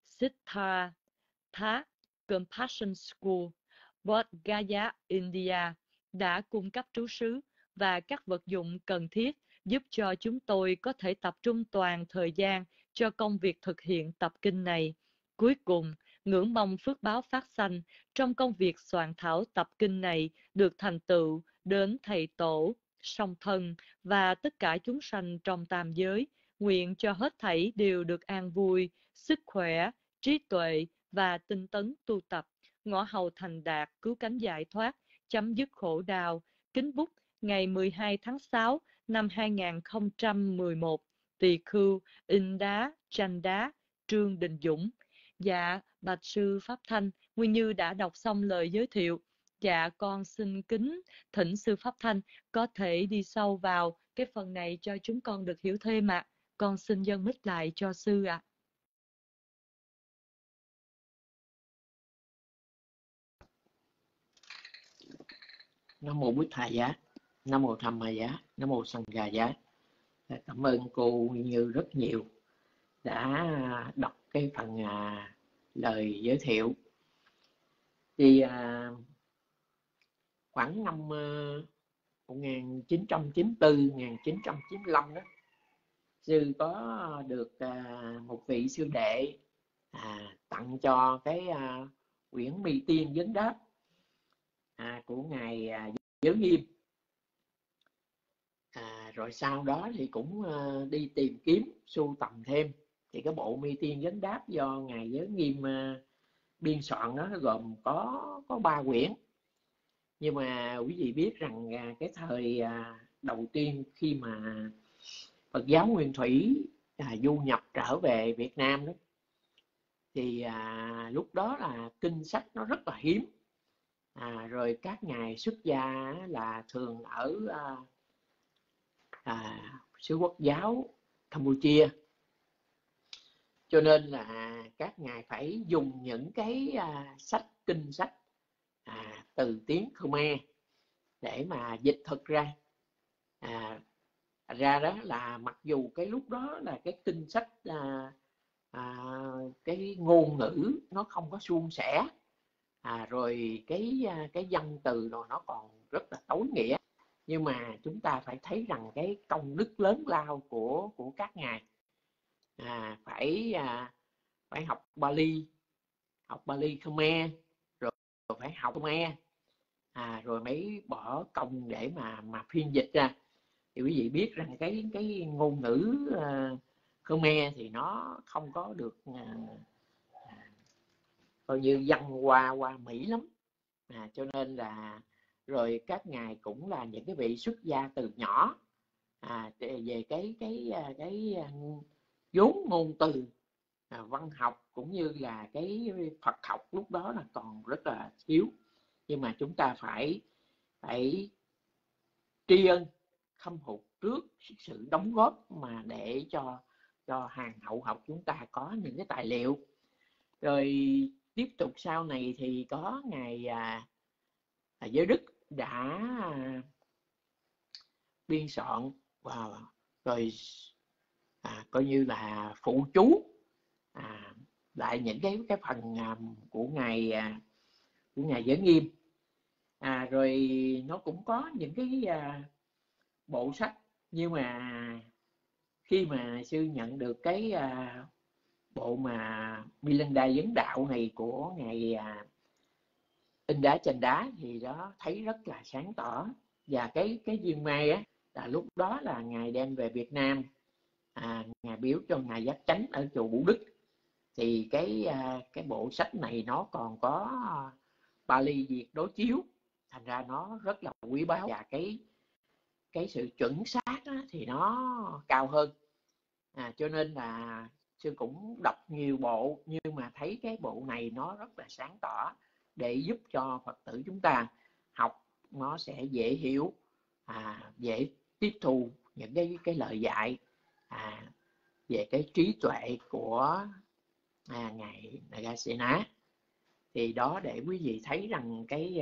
Siddhartha Compassion School, Bodh Gaya, India, đã cung cấp trú sứ và các vật dụng cần thiết giúp cho chúng tôi có thể tập trung toàn thời gian cho công việc thực hiện tập kinh này. Cuối cùng, ngưỡng mong phước báo phát sanh trong công việc soạn thảo tập kinh này được thành tựu đến thầy tổ, song thân và tất cả chúng sanh trong tam giới. Nguyện cho hết thảy đều được an vui, sức khỏe, trí tuệ và tinh tấn tu tập, ngõ hầu thành đạt, cứu cánh giải thoát, chấm dứt khổ đau. Kính bút ngày 12 tháng 6 năm 2011, Tỳ Khưu, In Đá, Chanh Đá, Trương Đình Dũng. Dạ, bạch sư Pháp Thanh, Nguyên Như đã đọc xong lời giới thiệu. Dạ, con xin kính thỉnh sư Pháp Thanh có thể đi sâu vào cái phần này cho chúng con được hiểu thêm ạ. Con xin dâng mic lại cho sư ạ. Nam mô Bụt Thầy Giá, Nam mô Tham Ma Giá, Nam mô Sangha Giá. Cảm ơn cô Nguyên Như rất nhiều đã đọc cái phần lời giới thiệu. Thì khoảng năm 1994-1995 đó, sư có được một vị sư đệ tặng cho cái quyển Mi Tiên Vấn Đáp của ngài Giới Nghiêm. Rồi sau đó thì cũng đi tìm kiếm sưu tầm thêm. Thì cái bộ Mi Tiên Vấn Đáp do ngài Giới Nghiêm biên soạn nó gồm có 3 quyển. Nhưng mà quý vị biết rằng cái thời đầu tiên khi mà Phật giáo Nguyên Thủy du nhập trở về Việt Nam đó, thì lúc đó là kinh sách nó rất là hiếm. Rồi các ngài xuất gia là thường ở xứ quốc giáo Campuchia, cho nên là các ngài phải dùng những cái kinh sách từ tiếng Khmer để mà dịch thực ra. Ra đó là mặc dù cái lúc đó là cái kinh sách cái ngôn ngữ nó không có suôn sẻ, rồi cái văn từ rồi nó còn rất là tối nghĩa. Nhưng mà chúng ta phải thấy rằng cái công đức lớn lao của các ngài, phải học Bali Khmer, rồi phải học Khmer, rồi mới bỏ công để mà phiên dịch ra. Thì quý vị biết rằng cái ngôn ngữ Khmer thì nó không có được coi như văn hoa mỹ lắm, cho nên là rồi các ngài cũng là những cái vị xuất gia từ nhỏ, về cái vốn ngôn từ, văn học cũng như là cái Phật học lúc đó là còn rất là thiếu. Nhưng mà chúng ta phải tri ân khâm phục trước sự đóng góp mà để cho hàng hậu học chúng ta có những cái tài liệu. Rồi tiếp tục sau này thì có ngài Giới Đức đã biên soạn và rồi coi như là phụ chú lại những cái phần của ngài Giới Nghiêm. Rồi nó cũng có những cái bộ sách, nhưng mà khi mà sư nhận được cái bộ mà Milinda Vấn Đạo này của ngài In Đá Chành Đá thì đó thấy rất là sáng tỏ. Và cái duyên may á là lúc đó là ngài đem về Việt Nam, ngài biếu cho ngài Giác Chánh ở chùa Vũ Đức. Thì cái bộ sách này nó còn có Bali Việt đối chiếu, thành ra nó rất là quý báu, và cái sự chuẩn xác thì nó cao hơn. Cho nên là sư cũng đọc nhiều bộ, nhưng mà thấy cái bộ này nó rất là sáng tỏ, để giúp cho Phật tử chúng ta học nó sẽ dễ hiểu, dễ tiếp thu những cái lời dạy về cái trí tuệ của ngài Nagasena. Thì đó để quý vị thấy rằng cái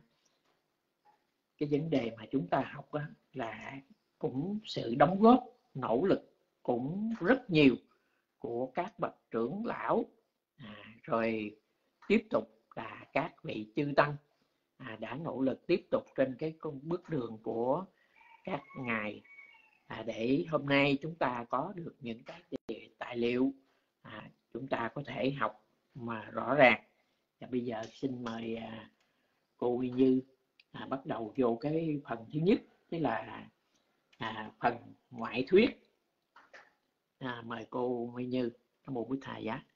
vấn đề mà chúng ta học là cũng sự đóng góp nỗ lực cũng rất nhiều của các bậc trưởng lão, rồi tiếp tục là các vị chư tăng đã nỗ lực tiếp tục trên cái con bước đường của các ngài, để hôm nay chúng ta có được những cái tài liệu chúng ta có thể học mà rõ ràng. Và bây giờ xin mời cô Huy Như bắt đầu vô cái phần thứ nhất, tức là phần ngoại thuyết. Mời cô Huy Như. Nam mô Bổn Thầy Giá.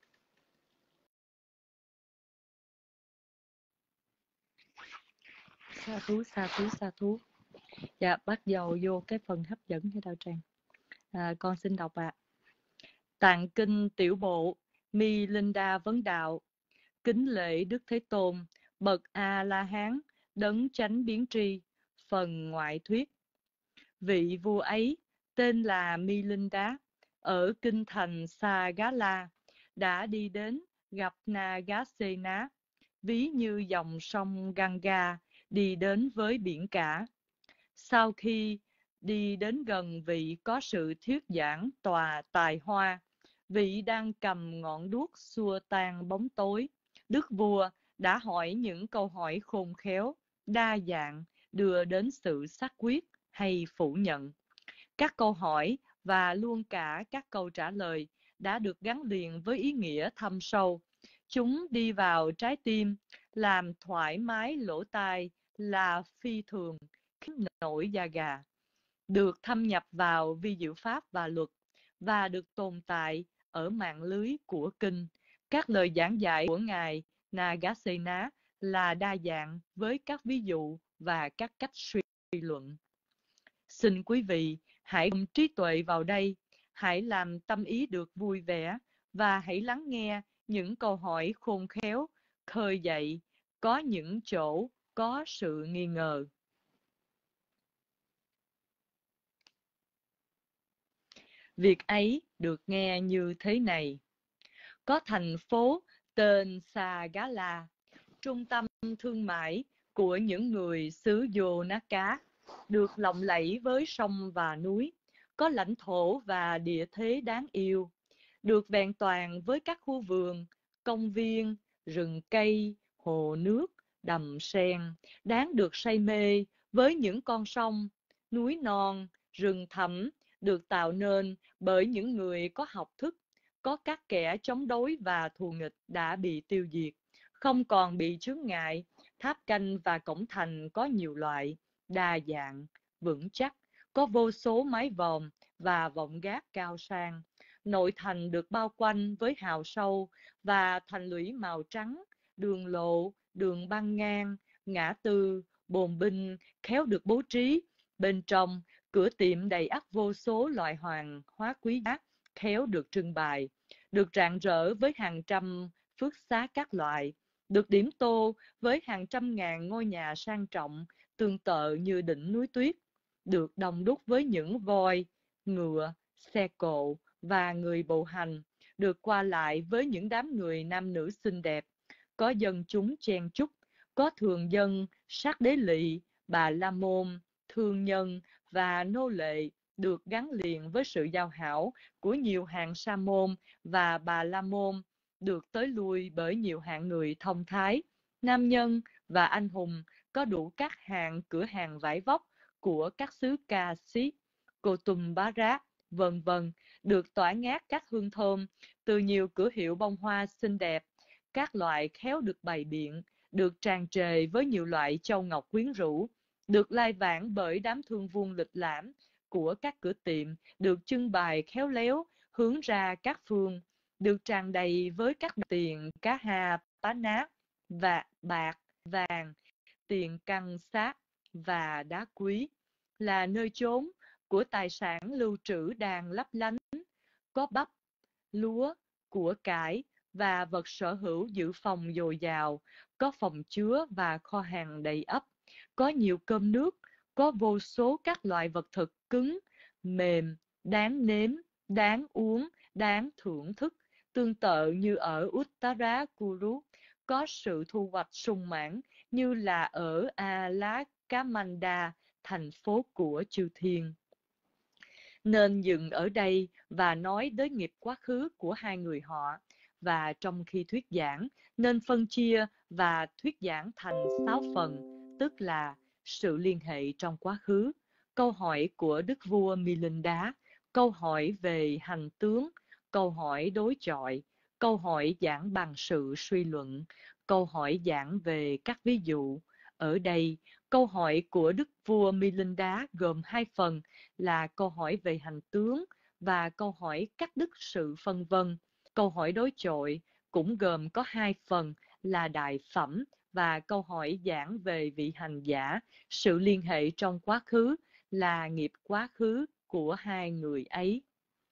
Sa thú. Dạ, bắt đầu vô cái phần hấp dẫn cho đạo tràng. Con xin đọc ạ. Tạng kinh tiểu bộ, Milinda Vấn Đạo. Kính lễ Đức Thế Tôn, bậc A La Hán, đấng chánh biến tri. Phần ngoại thuyết. Vị vua ấy tên là Milinda, ở kinh thành Sagala, đã đi đến gặp Nagasena, ví như dòng sông Ganga đi đến với biển cả. Sau khi đi đến gần vị có sự thuyết giảng tòa tài hoa, vị đang cầm ngọn đuốc xua tan bóng tối. Đức vua đã hỏi những câu hỏi khôn khéo, đa dạng, đưa đến sự xác quyết hay phủ nhận. Các câu hỏi và luôn cả các câu trả lời đã được gắn liền với ý nghĩa thâm sâu. Chúng đi vào trái tim, làm thoải mái lỗ tai là phi thường, khiến nổi da gà. Được thâm nhập vào vi diệu pháp và luật, và được tồn tại ở mạng lưới của kinh. Các lời giảng dạy của ngài Nagasena là đa dạng với các ví dụ và các cách suy luận. Xin quý vị hãy cùng trí tuệ vào đây, hãy làm tâm ý được vui vẻ và hãy lắng nghe những câu hỏi khôn khéo, khơi dậy có những chỗ có sự nghi ngờ. Việc ấy được nghe như thế này. Có thành phố tên Sagala, trung tâm thương mại của những người xứ Yonaka, được lộng lẫy với sông và núi, có lãnh thổ và địa thế đáng yêu. được vẹn toàn với các khu vườn, công viên, rừng cây, hồ nước, đầm sen, đáng được say mê với những con sông, núi non, rừng thẳm được tạo nên bởi những người có học thức, có các kẻ chống đối và thù nghịch đã bị tiêu diệt, không còn bị chướng ngại. Tháp canh và cổng thành có nhiều loại, đa dạng, vững chắc, có vô số mái vòm và vọng gác cao sang. Nội thành được bao quanh với hào sâu và thành lũy màu trắng, đường lộ, đường băng ngang, ngã tư, bồn binh khéo được bố trí. Bên trong, cửa tiệm đầy ắp vô số loại hoàng hóa quý giá khéo được trưng bày, được rạng rỡ với hàng trăm phước xá các loại, được điểm tô với hàng trăm ngàn ngôi nhà sang trọng, tương tự như đỉnh núi tuyết, được đông đúc với những voi, ngựa, xe cộ và người bộ hành, được qua lại với những đám người nam nữ xinh đẹp, có dân chúng chen chúc, có thường dân, sát đế lỵ, bà la môn, thương nhân và nô lệ, được gắn liền với sự giao hảo của nhiều hạng sa môn và bà la môn, được tới lui bởi nhiều hạng người thông thái, nam nhân và anh hùng, có đủ các hạng cửa hàng vải vóc của các xứ Ca Xí, Cô Tum Bá Rát, vân vân, được tỏa ngát các hương thơm từ nhiều cửa hiệu bông hoa xinh đẹp, các loại khéo được bày biện, được tràn trề với nhiều loại châu ngọc quyến rũ, được lai vãng bởi đám thương vuông lịch lãm của các cửa tiệm, được trưng bày khéo léo hướng ra các phương, được tràn đầy với các tiền cá hà, pá nát và bạc, vàng, tiền căn sát và đá quý, là nơi chốn của tài sản lưu trữ đang lấp lánh, có bắp, lúa, của cải và vật sở hữu dự phòng dồi dào, có phòng chứa và kho hàng đầy ắp, có nhiều cơm nước, có vô số các loại vật thực cứng, mềm, đáng nếm, đáng uống, đáng thưởng thức, tương tự như ở Uttarakuru, có sự thu hoạch sung mãn như là ở Alakamanda, thành phố của chư thiên. Nên dừng ở đây và nói đến nghiệp quá khứ của hai người họ, và trong khi thuyết giảng nên phân chia và thuyết giảng thành 6 phần, tức là sự liên hệ trong quá khứ, câu hỏi của Đức vua Milinda, câu hỏi về hành tướng, câu hỏi đối chọi, câu hỏi giảng bằng sự suy luận, câu hỏi giảng về các ví dụ. Ở đây, câu hỏi của Đức vua Milinda gồm 2 phần là câu hỏi về hành tướng và câu hỏi các đức sự phân vân. Câu hỏi đối chọi cũng gồm có 2 phần là đại phẩm và câu hỏi giảng về vị hành giả, sự liên hệ trong quá khứ là nghiệp quá khứ của hai người ấy.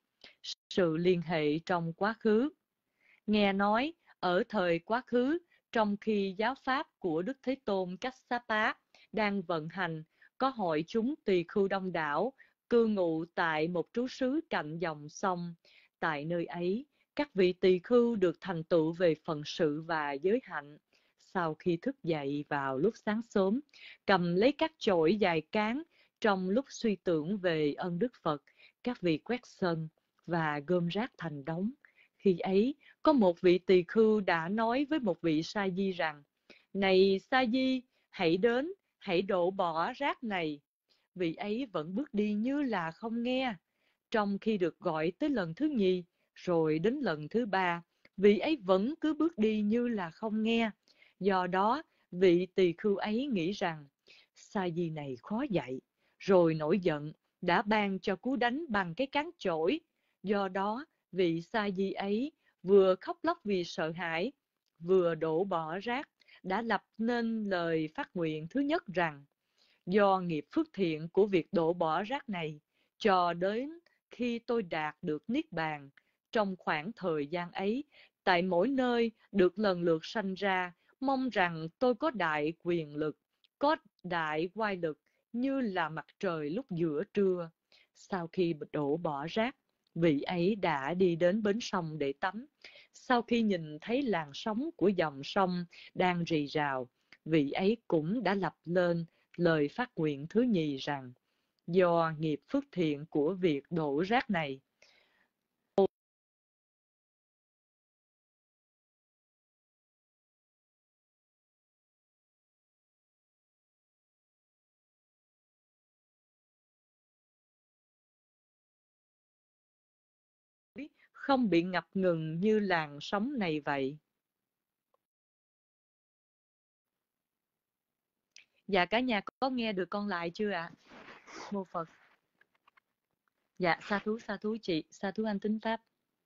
Sự liên hệ trong quá khứ. Nghe nói, ở thời quá khứ, trong khi giáo pháp của Đức Thế Tôn Kassapa đang vận hành, có hội chúng tỳ khưu đông đảo, cư ngụ tại một trú xứ cạnh dòng sông. Tại nơi ấy, các vị tỳ khưu được thành tựu về phận sự và giới hạnh. Sau khi thức dậy vào lúc sáng sớm, cầm lấy các chổi dài cán, trong lúc suy tưởng về ân đức Phật, các vị quét sân và gom rác thành đống. Khi ấy, có một vị tỳ khưu đã nói với một vị sa di rằng: "Này sa di, hãy đến, hãy đổ bỏ rác này." Vị ấy vẫn bước đi như là không nghe. Trong khi được gọi tới lần thứ nhì, rồi đến lần thứ ba, vị ấy vẫn cứ bước đi như là không nghe. Do đó, vị tỳ khưu ấy nghĩ rằng sa di này khó dạy, rồi nổi giận, đã ban cho cú đánh bằng cái cán chổi. Do đó, vị sa di ấy vừa khóc lóc vì sợ hãi, vừa đổ bỏ rác, đã lập nên lời phát nguyện thứ nhất rằng: do nghiệp phước thiện của việc đổ bỏ rác này, cho đến khi tôi đạt được Niết Bàn, trong khoảng thời gian ấy, tại mỗi nơi được lần lượt sanh ra, mong rằng tôi có đại quyền lực, có đại oai lực như là mặt trời lúc giữa trưa. Sau khi đổ bỏ rác, vị ấy đã đi đến bến sông để tắm. Sau khi nhìn thấy làn sóng của dòng sông đang rì rào, vị ấy cũng đã lập lên lời phát nguyện thứ nhì rằng: do nghiệp phước thiện của việc đổ rác này, không bị ngập ngừng như làn sóng này vậy. Dạ cả nhà có nghe được con lại chưa ạ? Mô Phật. Dạ sa thú chị, sa thú anh Tín Pháp.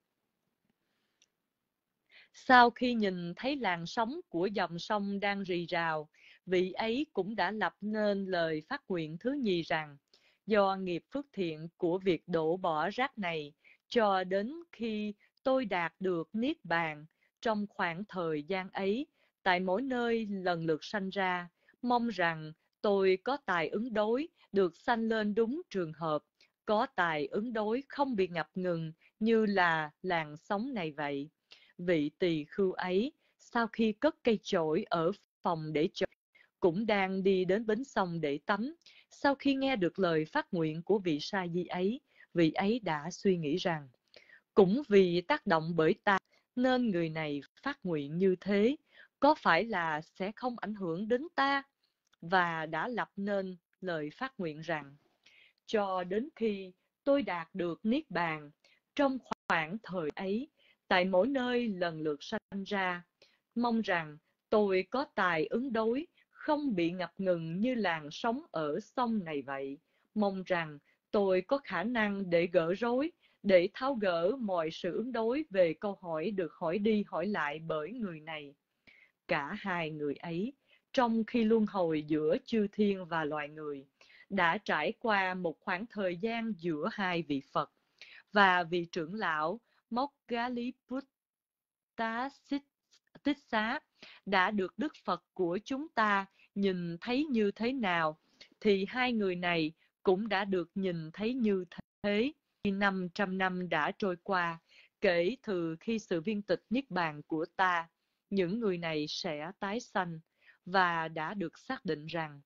Sau khi nhìn thấy làn sóng của dòng sông đang rì rào, vị ấy cũng đã lập nên lời phát nguyện thứ nhì rằng, do nghiệp phước thiện của việc đổ bỏ rác này, cho đến khi tôi đạt được Niết Bàn, trong khoảng thời gian ấy, tại mỗi nơi lần lượt sanh ra, mong rằng tôi có tài ứng đối, được sanh lên đúng trường hợp, có tài ứng đối không bị ngập ngừng như là làn sóng này vậy. Vị tỳ khưu ấy, sau khi cất cây chổi ở phòng để chổi, cũng đang đi đến bến sông để tắm. Sau khi nghe được lời phát nguyện của vị sa di ấy, vị ấy đã suy nghĩ rằng, cũng vì tác động bởi ta, nên người này phát nguyện như thế, có phải là sẽ không ảnh hưởng đến ta? Và đã lập nên lời phát nguyện rằng, cho đến khi tôi đạt được Niết Bàn, trong khoảng thời ấy, tại mỗi nơi lần lượt sanh ra, mong rằng tôi có tài ứng đối, không bị ngập ngừng như làn sóng ở sông này vậy. Mong rằng tôi có khả năng để gỡ rối, để tháo gỡ mọi sự ứng đối về câu hỏi được hỏi đi hỏi lại bởi người này. Cả hai người ấy, trong khi luân hồi giữa chư thiên và loài người, đã trải qua một khoảng thời gian giữa hai vị Phật, và vị trưởng lão Moggalliputta Tích Xá đã được Đức Phật của chúng ta nhìn thấy như thế nào, thì hai người này cũng đã được nhìn thấy như thế. 500 năm đã trôi qua, kể từ khi sự viên tịch Niết Bàn của ta, những người này sẽ tái sanh, và đã được xác định rằng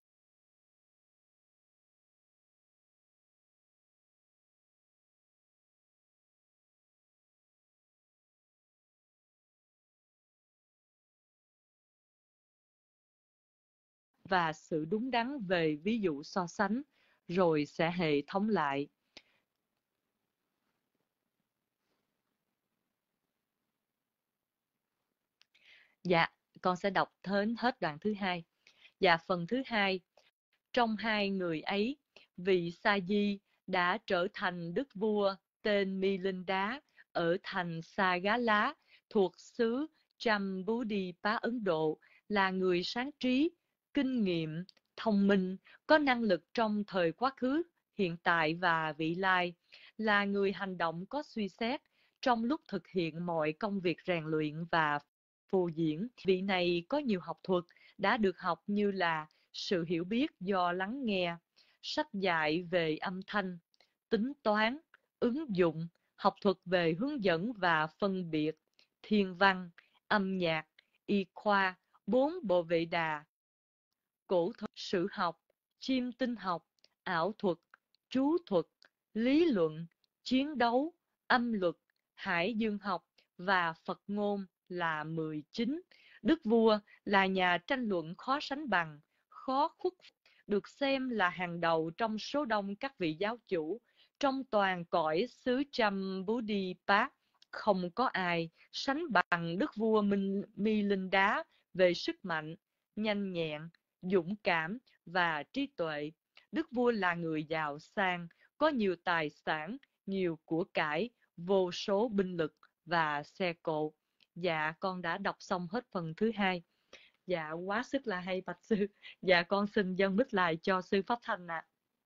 và sự đúng đắn về ví dụ so sánh, rồi sẽ hệ thống lại. Dạ, con sẽ đọc đến hết đoạn thứ hai. Dạ, phần thứ hai. Trong hai người ấy, vị Sa Di đã trở thành đức vua tên Milinda ở thành Sagala thuộc xứ Jambudipa, Ấn Độ, là người sáng trí, kinh nghiệm, thông minh, có năng lực trong thời quá khứ, hiện tại và vị lai, là người hành động có suy xét trong lúc thực hiện mọi công việc rèn luyện và phô diễn. Vị này có nhiều học thuật đã được học như là sự hiểu biết do lắng nghe, sách dạy về âm thanh, tính toán, ứng dụng, học thuật về hướng dẫn và phân biệt, thiên văn, âm nhạc, y khoa, 4 bộ vệ đà, cổ thuật, sử học, chiêm tinh học, ảo thuật, chú thuật, lý luận, chiến đấu, âm luật, hải dương học và Phật ngôn là 19. Đức vua là nhà tranh luận khó sánh bằng, khó khuất, được xem là hàng đầu trong số đông các vị giáo chủ. Trong toàn cõi xứ Jambudipa, không có ai sánh bằng đức vua Milinda về sức mạnh, nhanh nhẹn, dũng cảm và trí tuệ. Đức vua là người giàu sang, có nhiều tài sản, nhiều của cải, vô số binh lực và xe cộ. Dạ, con đã đọc xong hết phần thứ hai. Dạ, quá sức là hay bạch sư. Dạ, con xin dâng mic lại cho sư Pháp Thanh ạ.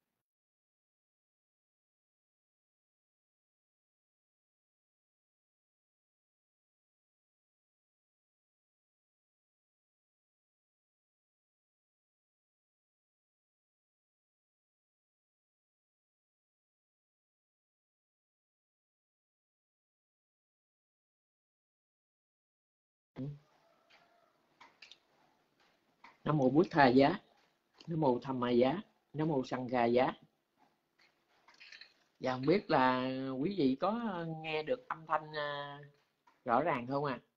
Nam mô Bụt Tha Giá, Nam mô Tham Ma Giá, Nam mô Sangha Giá. Dạ không biết là quý vị có nghe được âm thanh rõ ràng không ạ?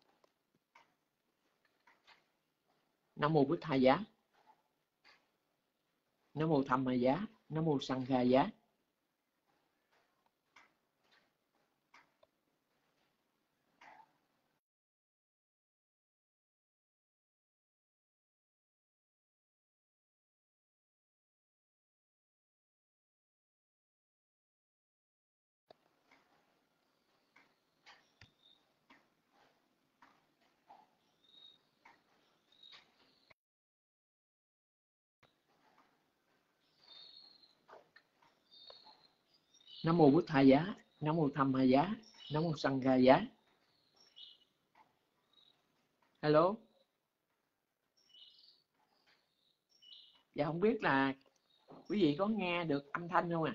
Nam mô Bụt Tha Giá. Nam mô Tham Ma Giá, Nam mô Sanh Kha Giá. Nam mô Bụt Tha Giá, Nam mô Tham Ma Giá, Nam mô Sanh Kha Giá. Hello. Dạ không biết là quý vị có nghe được âm thanh không ạ?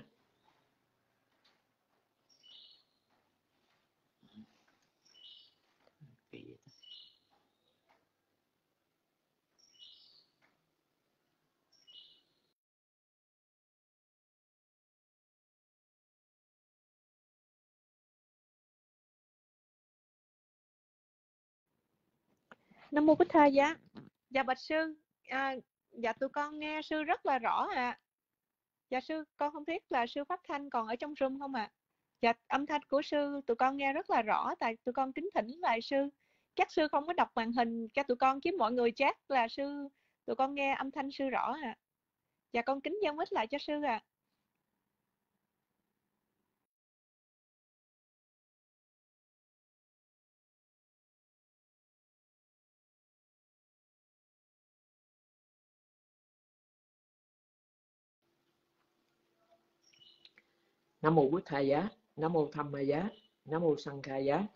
Nam mô Bích Tha Giá. Dạ bạch sư, dạ tụi con nghe sư rất là rõ ạ. Dạ sư, con không biết là sư Pháp Thanh còn ở trong room không ạ? Dạ âm thanh của sư tụi con nghe rất là rõ, tại tụi con kính thỉnh lại sư. Chắc sư không có đọc màn hình cho tụi con, chứ mọi người chat là sư, tụi con nghe âm thanh sư rõ ạ. Dạ con kính dâng mic lại cho sư ạ. Nam mô Bụt Tha Giá, Nam mô Tham Ma Giá, Nam mô Sanh Kha Giá.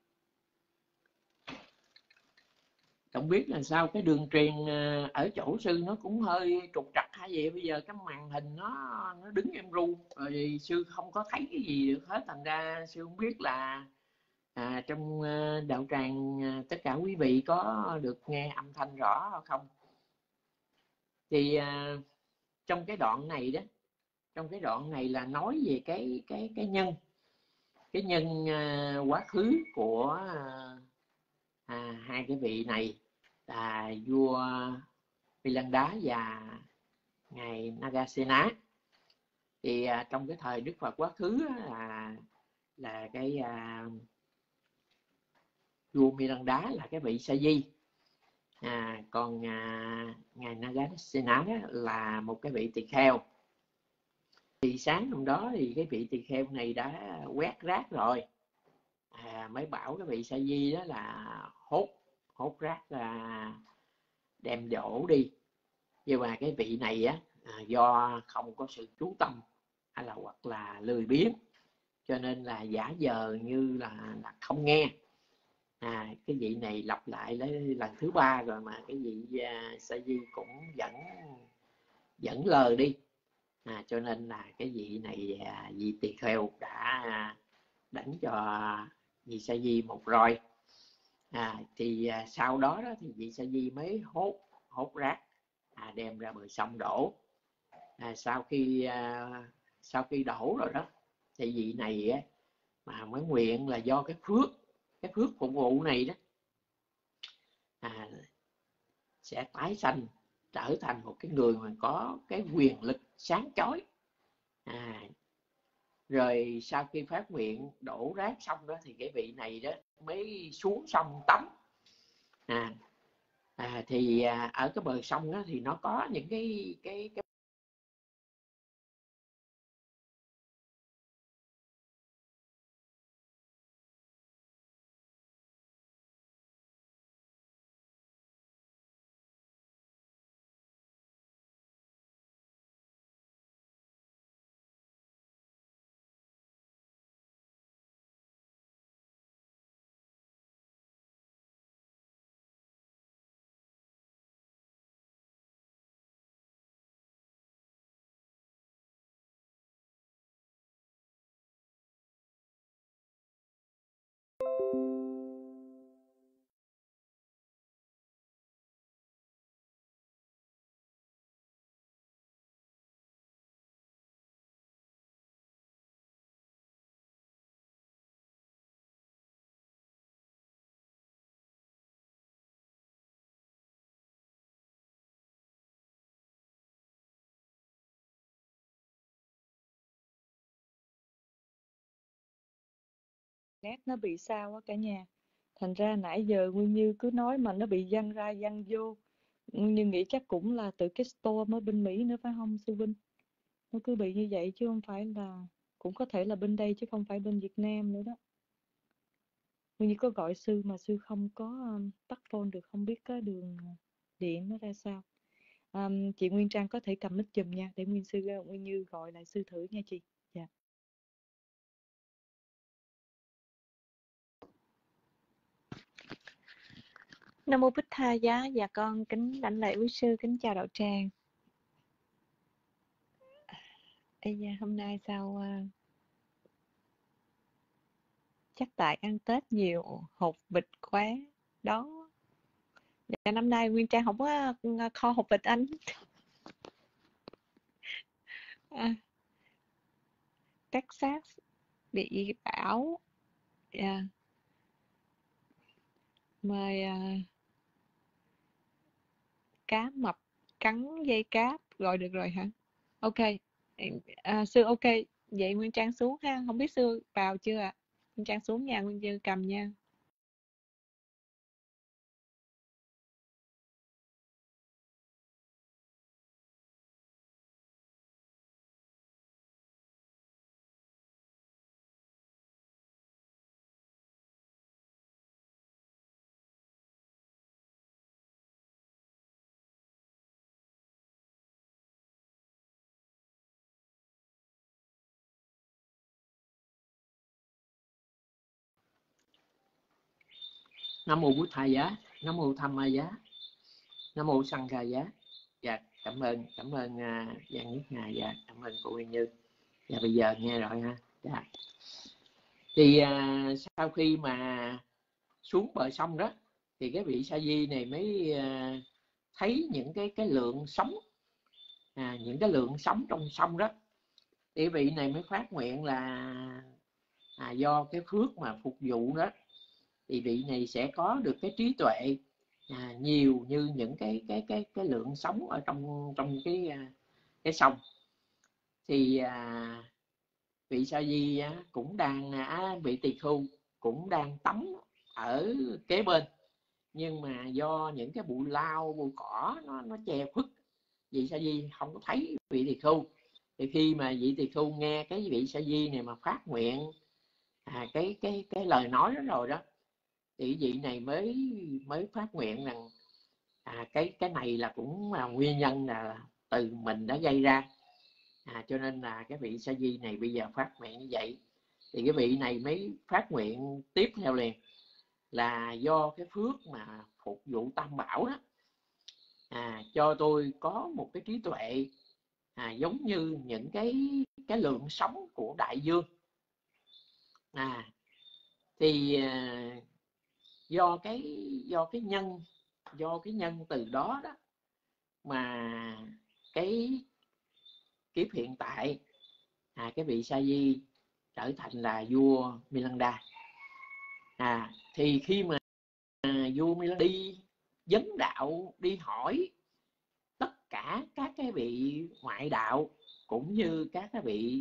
Không biết là sao cái đường truyền ở chỗ sư nó cũng hơi trục trặc hay gì. Bây giờ cái màn hình nó đứng em ru rồi sư không có thấy cái gì được hết, thành ra sư không biết là trong đạo tràng tất cả quý vị có được nghe âm thanh rõ không. Thì trong cái đoạn này đó, trong cái đoạn này là nói về cái nhân quá khứ của hai cái vị này là vua Milinda và ngài Nagasena. Thì trong cái thời Đức Phật quá khứ là cái vua Milinda là cái vị Sa Di, còn ngài Nagasena là một cái vị tỳ kheo. Thì sáng hôm đó thì cái vị tỳ kheo này đã quét rác rồi, mới bảo cái vị Sa Di đó là hốt rác đem đổ đi. Nhưng mà cái vị này á, do không có sự chú tâm hay là hoặc là lười biếng, cho nên là giả vờ như là không nghe. Cái vị này lặp lại lần thứ 3 rồi mà cái vị Sa Di cũng vẫn lờ đi. Cho nên là cái vị này, vị tỳ kheo đã đánh cho vị Sa Di một roi. Thì sau đó thì vị Sa Di mới hốt rác, đem ra bờ sông đổ. Sau khi đổ rồi đó thì vị này á, mà mới nguyện là do cái phước phục vụ này đó, sẽ tái sanh trở thành một cái người mà có cái quyền lực sáng chói. Rồi sau khi phát nguyện đổ rác xong đó thì cái vị này đó mới xuống sông tắm. Thì ở cái bờ sông đó thì nó có những cái net nó bị sao á cả nhà, thành ra nãy giờ Nguyên Như cứ nói mà nó bị văng ra văng vô. Nguyên Như nghĩ chắc cũng là từ cái storm ở bên Mỹ nữa phải không sư Vinh? Nó cứ bị như vậy chứ không phải là, cũng có thể là bên đây chứ không phải bên Việt Nam nữa đó. Nguyên Như có gọi sư mà sư không có tắt phone được, không biết cái đường điện nó ra sao. Chị Nguyên Trang có thể cầm mic giùm nha, để Nguyên Như gọi lại sư thử nha chị. Dạ. Nam mô Bích Tha Giá. Dạ con kính đảnh lễ quý sư, kính chào đạo tràng. Ây da, hôm nay sao chắc tại ăn Tết nhiều hột vịt quá đó. Dạ, năm nay Nguyên Trang không có kho hột vịt anh. Texas bị bão. Dạ. Mời cá mập cắn dây cáp, gọi được rồi hả? Ok. Sư ok, vậy Nguyên Trang xuống ha, không biết sư vào chưa ạ? Nguyên Trang xuống nha, Nguyên Như cầm nha. Nam mô Bụt Thầy Giá, Nam mô Tham Ma Giá, Nam mô Sanh Kha Giá. Dạ, cảm ơn Giang Nhất Ngài, dạ, cảm ơn cô Nguyên Như. Dạ, bây giờ nghe rồi ha. Dạ. Thì sau khi mà xuống bờ sông đó, thì cái vị Sa Di này mới thấy những cái lượng sóng, những cái lượng sóng trong sông đó. Thì vị này mới phát nguyện là do cái phước mà phục vụ đó, thì vị này sẽ có được cái trí tuệ nhiều như những cái lượng sóng ở trong cái sông. Thì vị Sa Di cũng đang vị tỳ khưu cũng đang tắm ở kế bên, nhưng mà do những cái bụi lau bụi cỏ nó che khuất, vị Sa Di không có thấy vị tỳ khưu. Thì khi mà vị tỳ khưu nghe cái vị Sa Di này mà phát nguyện cái lời nói đó rồi đó, thì vị này mới phát nguyện rằng cái này là cũng là nguyên nhân là từ mình đã gây ra, cho nên là cái vị Sa Di này bây giờ phát nguyện như vậy. Thì cái vị này mới phát nguyện tiếp theo liền là do cái phước mà phục vụ Tam Bảo đó, cho tôi có một cái trí tuệ giống như những cái lượng sóng của đại dương. Thì do cái nhân từ đó đó mà cái kiếp hiện tại cái vị Sa Di trở thành là vua Milanda. Thì khi mà vua Milanda đi vấn đạo, đi hỏi tất cả các cái vị ngoại đạo cũng như các cái vị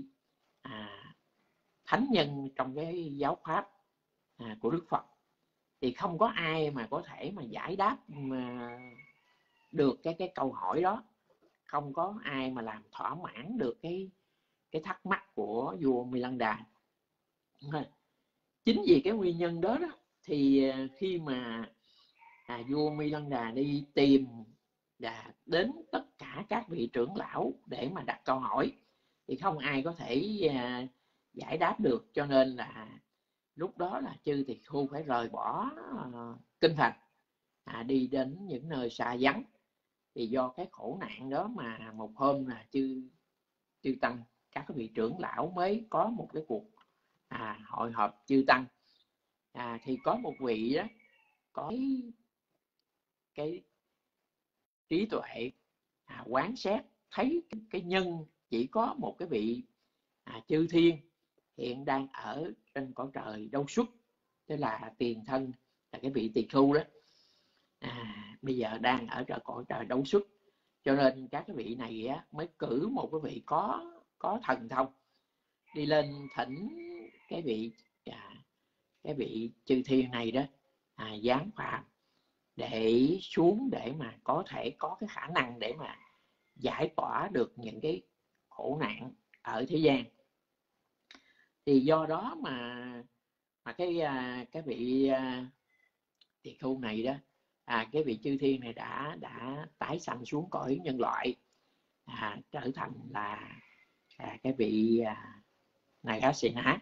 thánh nhân trong cái giáo pháp của Đức Phật, thì không có ai mà có thể mà giải đáp mà được cái câu hỏi đó, không có ai mà làm thỏa mãn được cái thắc mắc của vua Milanda. Chính vì cái nguyên nhân đó đó, thì khi mà vua Milanda đi tìm đến tất cả các vị trưởng lão để mà đặt câu hỏi, thì không ai có thể giải đáp được, cho nên là lúc đó là chư tỳ khưu phải rời bỏ kinh thành, đi đến những nơi xa vắng. Thì do cái khổ nạn đó mà một hôm là chư tăng, các vị trưởng lão mới có một cái cuộc hội họp chư tăng. Thì có một vị đó có cái trí tuệ quán xét thấy cái nhân chỉ có một cái vị chư thiên hiện đang ở trên cõi trời Đâu Xuất, tức là tiền thân là cái vị tỳ khưu đó, bây giờ đang ở cõi trời Đâu Xuất. Cho nên các cái vị này mới cử một cái vị có thần thông đi lên thỉnh cái cái vị chư thiên này đó giáng phàm để xuống để mà có thể có cái khả năng để mà giải tỏa được những cái khổ nạn ở thế gian. Thì do đó mà cái vị tỳ khưu này đó, cái vị chư thiên này đã tái sanh xuống cõi nhân loại, trở thành là cái vị Nagasena.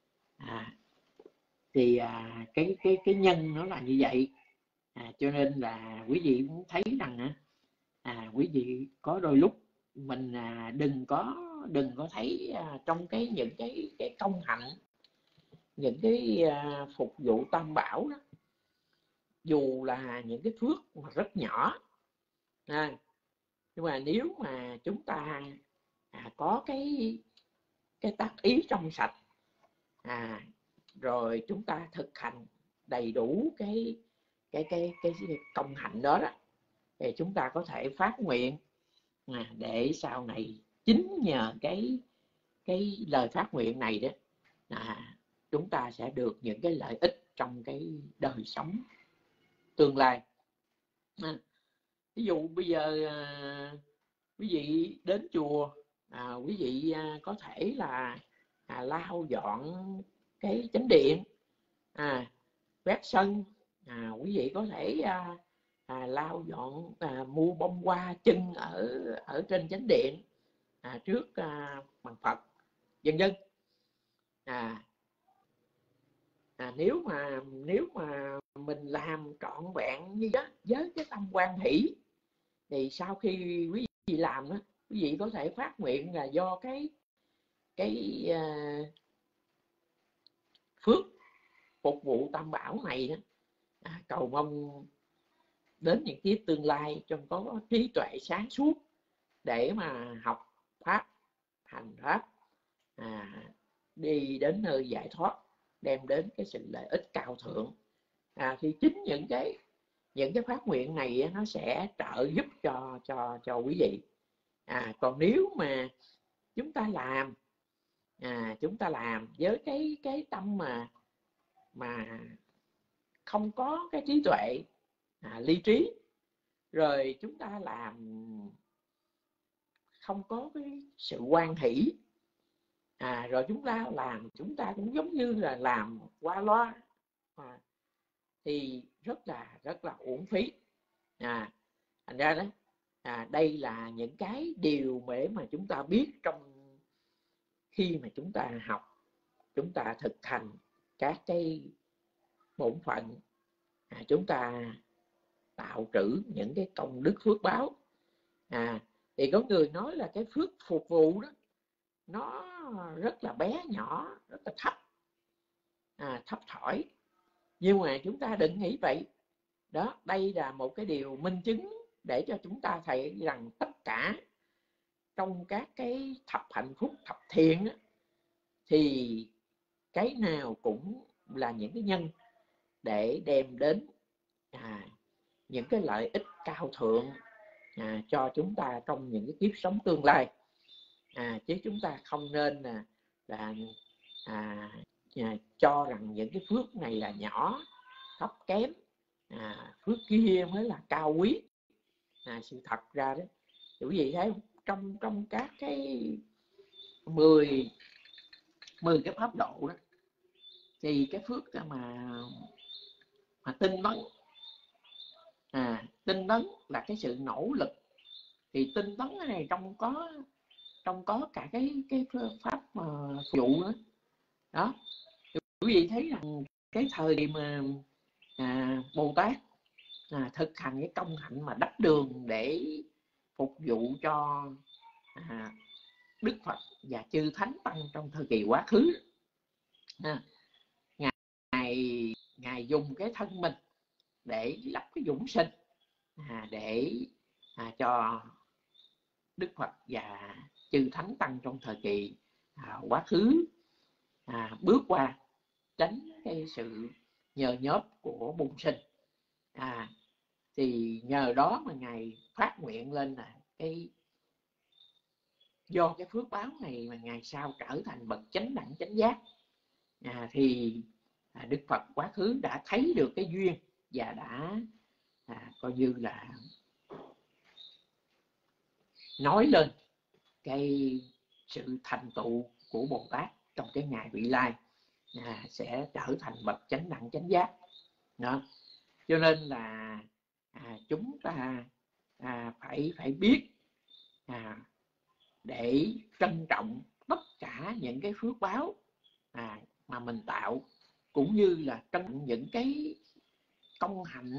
Thì cái nhân nó là như vậy. Cho nên là quý vị cũng thấy rằng quý vị có đôi lúc mình đừng có thấy trong những cái công hạnh, những cái phục vụ tam bảo đó, dù là những cái phước mà rất nhỏ, nhưng mà nếu mà chúng ta có cái tác ý trong sạch, rồi chúng ta thực hành đầy đủ cái công hạnh đó đó, thì chúng ta có thể phát nguyện để sau này chính nhờ cái lời phát nguyện này đó, chúng ta sẽ được những cái lợi ích trong cái đời sống tương lai. Ví dụ bây giờ quý vị đến chùa, quý vị có thể là lau dọn cái chánh điện, quét sân, quý vị có thể lau dọn, mua bông hoa chân ở trên chánh điện, trước bằng Phật, vân vân. Nếu mà mình làm trọn vẹn như đó với cái tâm quan hỷ, thì sau khi quý vị làm đó, quý vị có thể phát nguyện là do cái phước phục vụ tam bảo này đó, cầu mong đến những kiếp tương lai trong có trí tuệ sáng suốt để mà học pháp, hành pháp, đi đến nơi giải thoát, đem đến cái sự lợi ích cao thượng. Thì chính những cái phát nguyện này nó sẽ trợ giúp cho quý vị. Còn nếu mà chúng ta làm với cái tâm mà không có cái trí tuệ, ly trí, rồi chúng ta làm không có cái sự hoan hỷ, rồi chúng ta cũng giống như là làm qua loa, thì rất là uổng phí. Thành ra đó, đây là những cái điều mà chúng ta biết trong khi mà chúng ta học, chúng ta thực hành các cái bổn phận, chúng ta tạo trữ những cái công đức phước báo. Thì có người nói là cái phước phục vụ đó nó rất là bé nhỏ, rất là thấp thỏi, nhưng mà chúng ta đừng nghĩ vậy đó. Đây là một cái điều minh chứng để cho chúng ta thấy rằng tất cả trong các cái thập hạnh phúc, thập thiện đó, thì cái nào cũng là những cái nhân để đem đến những cái lợi ích cao thượng cho chúng ta trong những cái kiếp sống tương lai. Chứ chúng ta không nên là cho rằng những cái phước này là nhỏ, thấp kém, phước kia mới là cao quý. Sự thật ra đó, quý vị thấy trong các cái 10 cái pháp độ đó, thì cái phước mà tinh tấn là cái sự nỗ lực. Thì tinh tấn này trong có cả cái pháp phục vụ nữa đó. Quý vị thấy rằng cái thời điểm mà Bồ Tát thực hành cái công hạnh mà đắp đường để phục vụ cho Đức Phật và chư Thánh Tăng trong thời kỳ quá khứ, Ngài dùng cái thân mình để lập cái dũng sinh, để cho Đức Phật và chư Thánh Tăng trong thời kỳ quá khứ bước qua, tránh cái sự nhờ nhớp của bùng sinh. Thì nhờ đó mà Ngài phát nguyện lên là do cái phước báo này mà Ngài sau trở thành bậc chánh đẳng chánh giác. Thì Đức Phật quá khứ đã thấy được cái duyên và đã coi như là nói lên cái sự thành tựu của Bồ Tát trong cái ngày vị lai, sẽ trở thành bậc chánh đẳng chánh giác đó. Cho nên là chúng ta phải biết để trân trọng tất cả những cái phước báo mà mình tạo, cũng như là trân trọng những cái công hạnh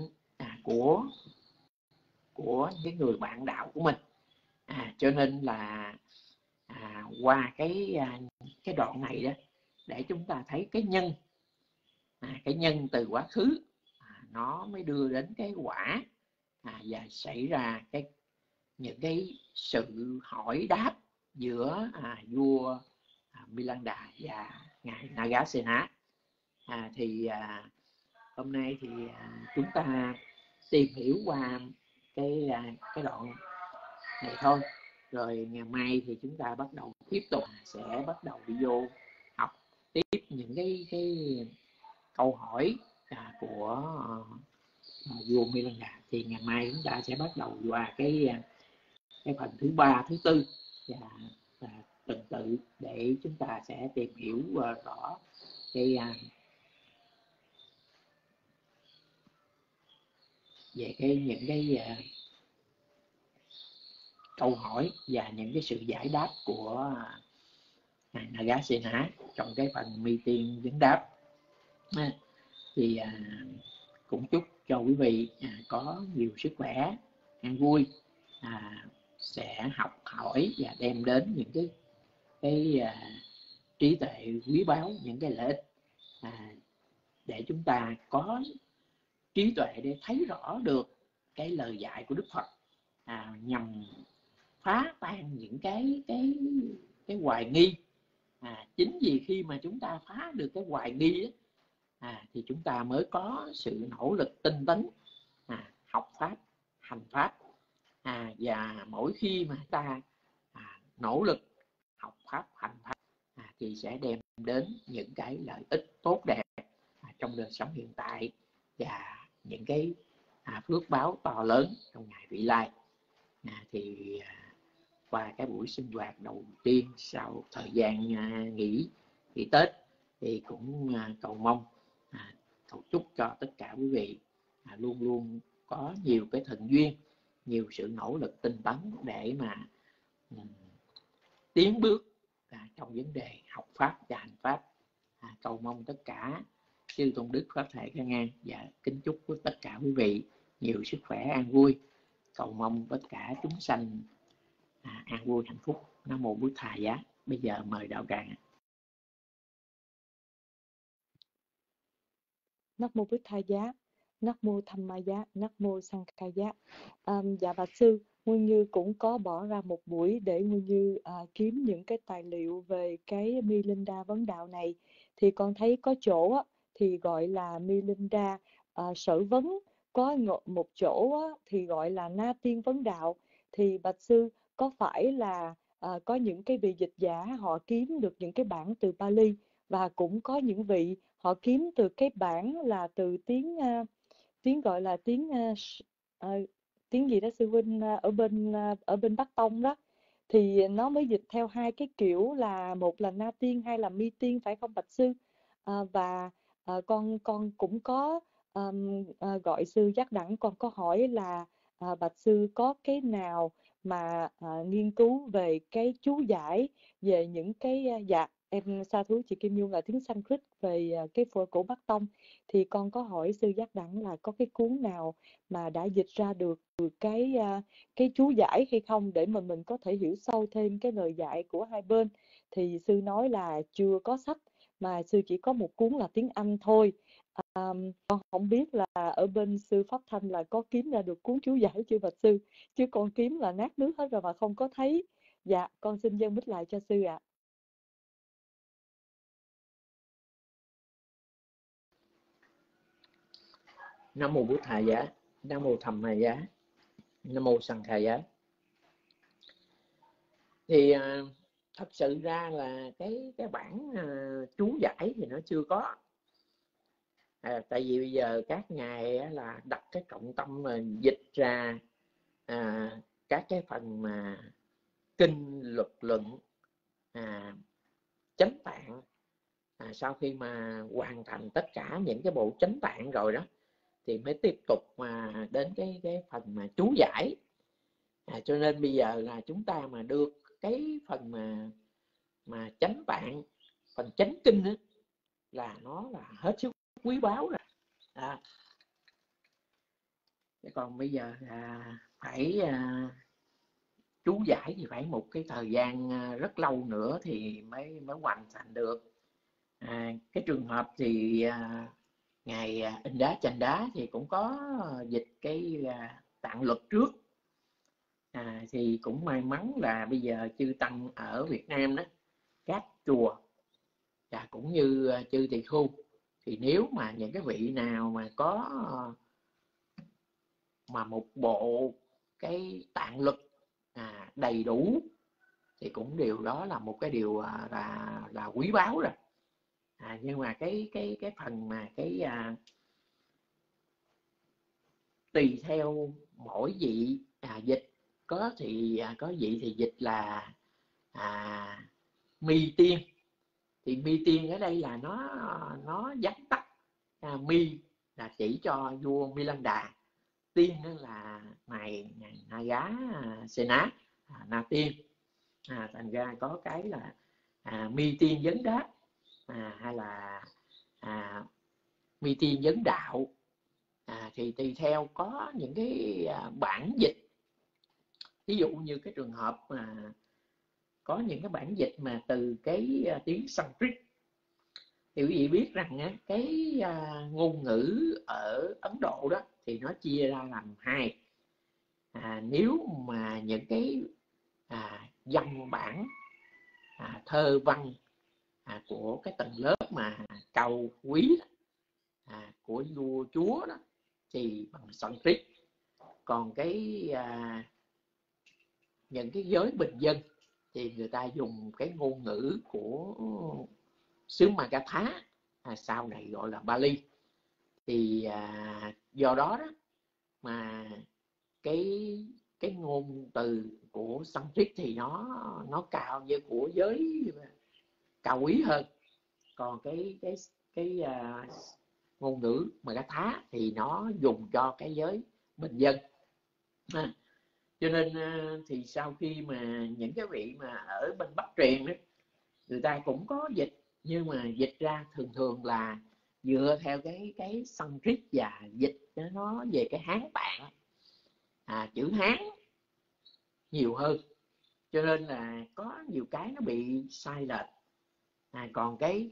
của những người bạn đạo của mình. Cho nên là qua cái đoạn này đó, để chúng ta thấy cái nhân từ quá khứ nó mới đưa đến cái quả, và xảy ra những cái sự hỏi đáp giữa vua Milanda và ngài Nagasena. Thì hôm nay thì chúng ta tìm hiểu qua cái đoạn này thôi, rồi ngày mai thì chúng ta bắt đầu tiếp tục, sẽ bắt đầu video học tiếp những cái câu hỏi của vua Milanda. Thì ngày mai chúng ta sẽ bắt đầu qua cái phần thứ 3, thứ 4 và tuần tự để chúng ta sẽ tìm hiểu rõ về những cái câu hỏi và những cái sự giải đáp của ngài Nagasena trong cái phần meeting vấn đáp. Thì cũng chúc cho quý vị có nhiều sức khỏe, an vui, sẽ học hỏi và đem đến những cái trí tuệ quý báu, những cái lợi ích để chúng ta có trí tuệ để thấy rõ được cái lời dạy của Đức Phật, nhằm phá tan những cái hoài nghi. Chính vì khi mà chúng ta phá được cái hoài nghi thì chúng ta mới có sự nỗ lực tinh tấn, học pháp, hành pháp. Và mỗi khi mà ta nỗ lực học pháp, hành pháp thì sẽ đem đến những cái lợi ích tốt đẹp trong đời sống hiện tại và những cái phước báo to lớn trong ngày vị lai. Thì qua cái buổi sinh hoạt đầu tiên sau thời gian nghỉ Tết thì cũng cầu mong, cầu chúc cho tất cả quý vị luôn luôn có nhiều cái thuận duyên, nhiều sự nỗ lực tinh tấn để mà tiến bước trong vấn đề học pháp và hành pháp. Cầu mong tất cả chư tôn đức pháp thể can ngang và kính chúc của tất cả quý vị nhiều sức khỏe, an vui. Cầu mong tất cả chúng sanh an vui hạnh phúc. Nam mô Bụt Thầy Giá. Bây giờ mời đạo tràng. Nam mô Bụt Thầy Giá, Nam mô Tham Ma Giá, Nam mô Sang Ca Giá. Dạ bạch sư, Nguyên Như cũng có bỏ ra một buổi để Nguyên Như kiếm những cái tài liệu về cái Milinda vấn đạo này. Thì con thấy có chỗ thì gọi là Milinda sở vấn, có một chỗ thì gọi là Na Tiên vấn đạo. Thì bạch sư, có phải là có những cái vị dịch giả họ kiếm được những cái bản từ Pali, và cũng có những vị họ kiếm từ cái bản là từ tiếng gọi là tiếng gì đó sư huynh, ở bên Bắc Tông đó, thì nó mới dịch theo hai cái kiểu là một là Na Tiên, hai là Mi Tiên, phải không bạch sư? Và con cũng có gọi sư Giác Đẳng, con có hỏi là bạch sư có cái nào mà nghiên cứu về cái chú giải về những cái dạ em sa thú chị Kim Nhung là tiếng Sanskrit về cái phổ cổ Bắc Tông, thì con có hỏi sư Giác Đẳng là có cái cuốn nào mà đã dịch ra được cái chú giải hay không, để mà mình có thể hiểu sâu thêm cái lời dạy của hai bên. Thì sư nói là chưa có sách, mà sư chỉ có một cuốn là tiếng Anh thôi. Con không biết là ở bên sư Pháp Thanh là có kiếm ra được cuốn chú giải chưa bạch sư, chứ con kiếm là nát nước hết rồi mà không có thấy. Dạ con xin dâng mic lại cho sư ạ. Nam mô Bụt Thầy Giá, Nam mô Tham Ma Giá, Nam mô Sang Ca Giá. Thì thật sự ra là cái bản chú giải thì nó chưa có. Tại vì bây giờ các ngài là đặt cái trọng tâm mà dịch ra các cái phần mà kinh luật luận, chánh tạng. Sau khi mà hoàn thành tất cả những cái bộ chánh tạng rồi đó thì mới tiếp tục mà đến cái phần mà chú giải. Cho nên bây giờ là chúng ta mà được cái phần mà chánh tạng, phần chánh kinh đó, là nó là hết sức quý báu rồi. Còn bây giờ là phải chú giải thì phải một cái thời gian rất lâu nữa thì mới hoàn thành được. Cái trường hợp thì ngài In Đá Chanh Đá thì cũng có dịch cái tạng luật trước. Thì cũng may mắn là bây giờ chư tăng ở Việt Nam đó, các chùa và cũng như chư tỳ khu, thì nếu mà những cái vị nào mà có mà một bộ cái tạng luật đầy đủ thì cũng điều đó là một cái điều là quý báu rồi. Nhưng mà cái phần mà cái tùy theo mỗi vị dịch, có thì có vị thì dịch là mi tiên. Thì mi tiên ở đây là nó vắn tắt. Mi là chỉ cho vua Milinda, tiên là ngài Naga Sena Na tiên. Thành ra có cái là mi tiên vấn đáp, hay là mi tiên vấn đạo. Thì tùy theo có những cái bản dịch. Ví dụ như cái trường hợp mà có những cái bản dịch mà từ cái tiếng Sanskrit, thì quý vị biết rằng cái ngôn ngữ ở Ấn Độ đó thì nó chia ra làm hai. Nếu mà những cái văn bản thơ văn của cái tầng lớp mà cao quý của vua chúa đó thì bằng Sanskrit. Còn cái những cái giới bình dân thì người ta dùng cái ngôn ngữ của xứ Magadha, sau này gọi là Bali. Thì do đó đó mà cái ngôn từ của Sanskrit thì nó cao với của giới cao quý hơn. Còn cái ngôn ngữ Magadha thì nó dùng cho cái giới bình dân. Cho nên thì sau khi mà những cái vị mà ở bên Bắc truyền đó, người ta cũng có dịch, nhưng mà dịch ra thường là dựa theo cái Sanskrit và dịch nó về cái Hán Tạng, chữ Hán nhiều hơn, cho nên là có nhiều cái nó bị sai lệch. Còn cái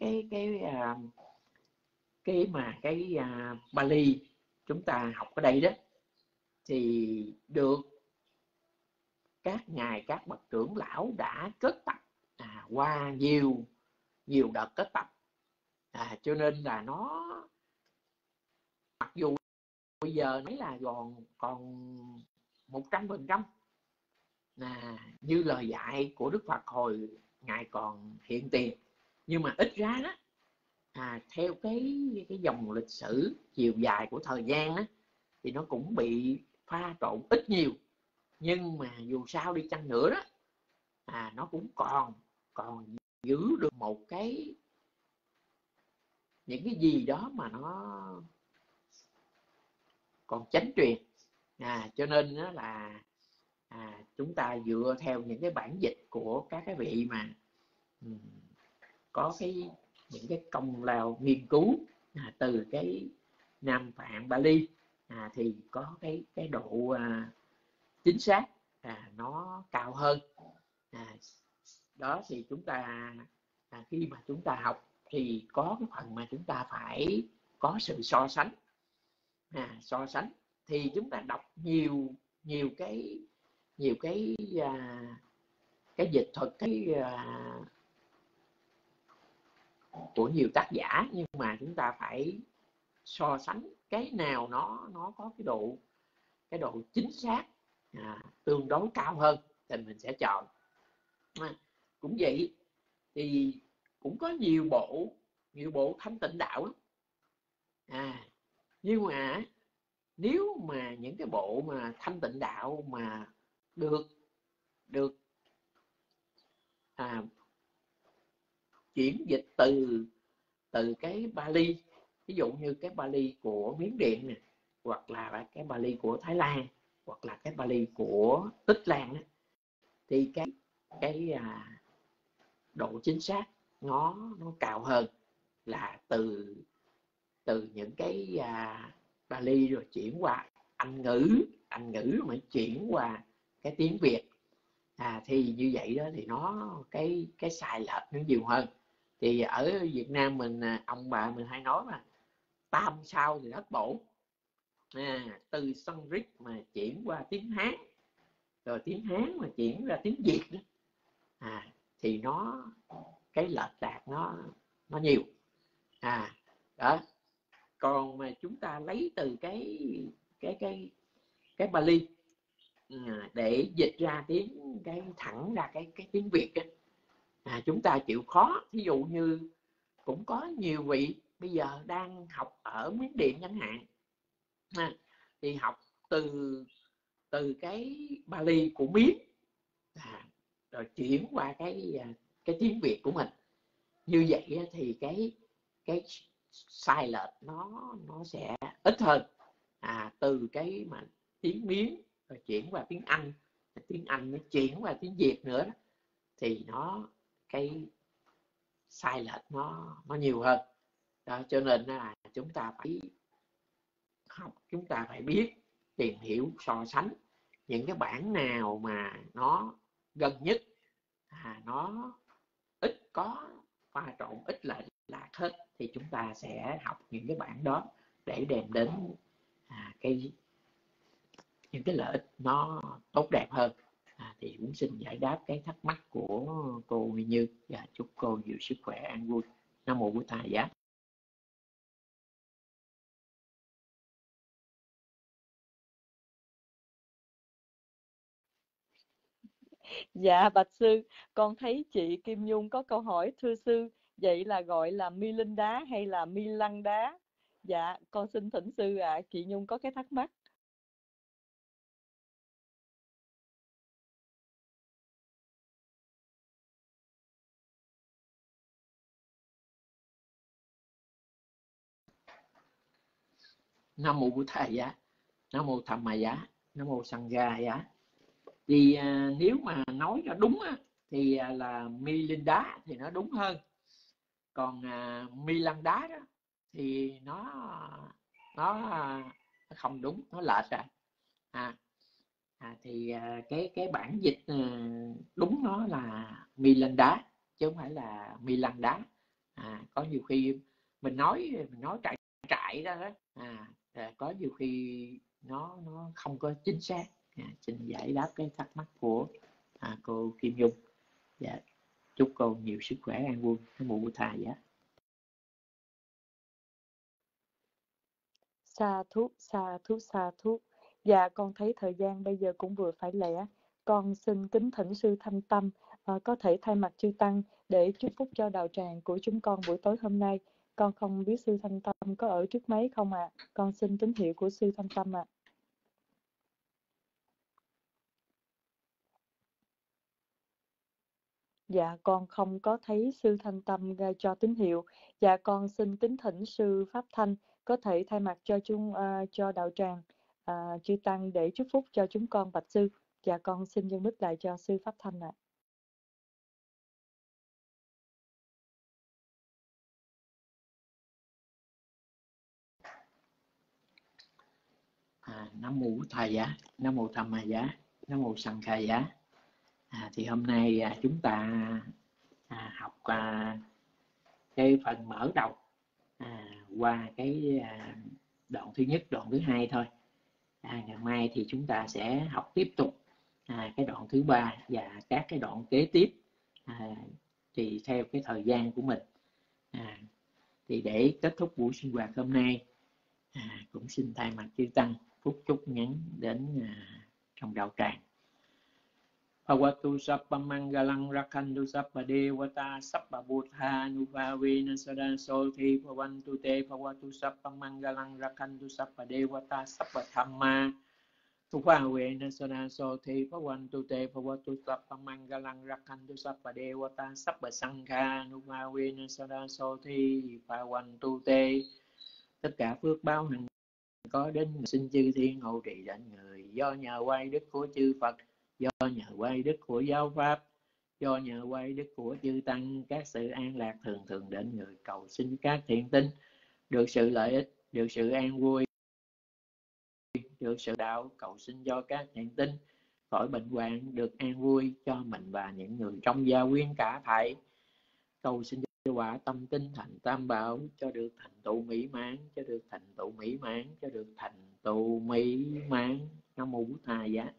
Bali chúng ta học ở đây đó thì được các ngài, các bậc trưởng lão đã kết tập qua nhiều đợt kết tập, cho nên là nó, mặc dù bây giờ nói là còn 100% như lời dạy của Đức Phật hồi ngài còn hiện tiền, nhưng mà ít ra đó theo cái dòng lịch sử chiều dài của thời gian đó, thì nó cũng bị pha trộn ít nhiều. Nhưng mà dù sao đi chăng nữa đó nó cũng còn giữ được một cái những cái gì đó mà nó còn chánh truyền. Cho nên đó là chúng ta dựa theo những cái bản dịch của các cái vị mà có những cái công lao nghiên cứu từ cái Nam Tạng Bali, thì có cái độ chính xác nó cao hơn. Đó thì chúng ta khi mà chúng ta học thì có cái phần mà chúng ta phải có sự so sánh. So sánh thì chúng ta đọc nhiều cái dịch thuật của nhiều tác giả, nhưng mà chúng ta phải so sánh cái nào nó có cái độ chính xác tương đối cao hơn thì mình sẽ chọn. Cũng vậy thì cũng có nhiều bộ Thanh Tịnh Đạo lắm. Nhưng mà nếu mà những cái bộ mà thanh tịnh đạo mà được chuyển dịch từ cái Bali, ví dụ như cái Bali của Miến Điện này, hoặc là cái Bali của Thái Lan, hoặc là cái Bali của Tích Lan này, thì cái độ chính xác nó cao hơn là từ những cái Bali rồi chuyển qua Anh ngữ mà chuyển qua cái tiếng Việt. Thì như vậy đó thì nó cái sai lệch nó nhiều hơn. Thì ở Việt Nam mình, ông bà mình hay nói mà tam sao thì thất bổ. Từ Sanskrit mà chuyển qua tiếng Hán, rồi tiếng Hán mà chuyển ra tiếng Việt đó, thì nó cái lệch lạc nó nhiều. Đó. Còn mà chúng ta lấy từ cái Bali để dịch ra thẳng ra cái tiếng Việt đó, chúng ta chịu khó. Ví dụ như cũng có nhiều vị bây giờ đang học ở Miến Điện chẳng hạn, thì học từ cái Bali của Miến, rồi chuyển qua cái tiếng Việt của mình. Như vậy thì cái sai lệch nó sẽ ít hơn. Từ cái mà tiếng Miến rồi chuyển qua tiếng Anh nó chuyển qua tiếng Việt nữa đó, thì cái sai lệch nó nhiều hơn. Đó, cho nên là chúng ta phải học, chúng ta phải biết tìm hiểu, so sánh những cái bản nào mà nó gần nhất, nó ít có pha trộn, ít là lạc hết, thì chúng ta sẽ học những cái bản đó để đem đến những cái lợi ích nó tốt đẹp hơn. Thì cũng xin giải đáp cái thắc mắc của cô Nguyên Như, và chúc cô nhiều sức khỏe, an vui. Nam mô Bổn Thầy Giá. Dạ bạch sư, con thấy chị Kim Nhung có câu hỏi, thưa sư, vậy là gọi là mi linh đá hay là mi lăng đá? Dạ, con xin thỉnh sư ạ, chị Nhung có cái thắc mắc. Nam mô Bổn Thầy Giá, Nam mô Tham Ma Giá, Nam mô Sangha Giá. Thì nếu mà nói cho đúng thì là mi linh đá thì nó đúng hơn. Còn mi lăng đá đó thì nó không đúng, nó lệch rồi. Thì cái bản dịch đúng nó là mi lăng đá chứ không phải là mi lăng đá. Có nhiều khi mình nói trại ra đó, có nhiều khi nó không có chính xác. Xin giải đáp cái thắc mắc của cô Kim Nhung. Dạ, chúc cô nhiều sức khỏe, an vui. Nam mô Bổn Thầy Giá. Sa thú, sa thú, sa thú. Dạ, con thấy thời gian bây giờ cũng vừa phải lẽ. Con xin kính thỉnh sư Thanh Tâm có thể thay mặt chư Tăng để chúc phúc cho đạo tràng của chúng con buổi tối hôm nay. Con không biết sư Thanh Tâm có ở trước máy không ạ? Con xin tín hiệu của sư Thanh Tâm ạ. Dạ, con không có thấy sư Thanh Tâm cho tín hiệu. Dạ, con xin kính thỉnh sư Pháp Thanh có thể thay mặt cho đạo tràng chư Tăng để chúc phúc cho chúng con bạch sư. Dạ, con xin dâng mic lại cho sư Pháp Thanh ạ. Nam mô Bổn Thầy Giá, Nam mô Tham Ma Giá, Nam mô Sangha Giá. Thì hôm nay chúng ta học cái phần mở đầu qua cái đoạn thứ nhất, đoạn thứ hai thôi. Ngày mai thì chúng ta sẽ học tiếp tục cái đoạn thứ ba và các cái đoạn kế tiếp, thì theo cái thời gian của mình. Thì để kết thúc buổi sinh hoạt hôm nay, cũng xin thay mặt chư Tăng phúc chúc ngắn đến trong đạo tràng. Bhavatu Sabba Mangalang Rakhantu Sabba Devata Sabba Buddha Nupavena Sada Sothi Bhavantu Te Bhavatu Sabba Mangalang Rakhantu Sabba Devata Sabba Dhamma Nupavena Sada Sothi Bhavantu Te Bhavatu Sabba Mangalang Rakhantu Sabba Devata Sabba Sangha Nupavena Sada Sothi Bhavantu Te. Tất cả phước báo hằng có đến xin chư thiên hộ trì đến người, do nhờ quay đức của chư Phật, do nhờ quay đức của giáo pháp, do nhờ quay đức của chư tăng, các sự an lạc thường thường đến người, cầu xin các thiện tín được sự lợi ích, được sự an vui, được sự đạo, cầu xin cho các thiện tín khỏi bệnh hoạn, được an vui cho mình và những người trong gia quyến cả thảy, cầu xin cho quả tâm tinh thành tam bảo, cho được thành tựu mỹ mãn, cho được thành tựu mỹ mãn, cho được thành tựu mỹ mãn. Nam mô Bụt Thầy giá.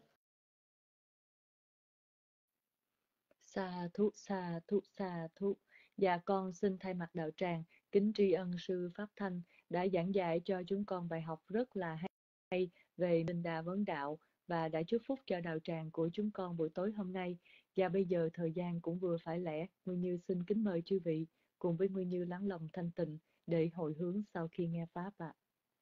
Sa thú, sa thú, sa thú. Dạ con xin thay mặt đạo tràng kính tri ân sư Pháp Thanh đã giảng dạy cho chúng con bài học rất là hay về Minh Đà Vấn Đạo và đã chúc phúc cho đạo tràng của chúng con buổi tối hôm nay. Và bây giờ thời gian cũng vừa phải lẽ, Nguyên Như xin kính mời chư vị cùng với Nguyên Như lắng lòng thanh tịnh để hồi hướng sau khi nghe Pháp ạ.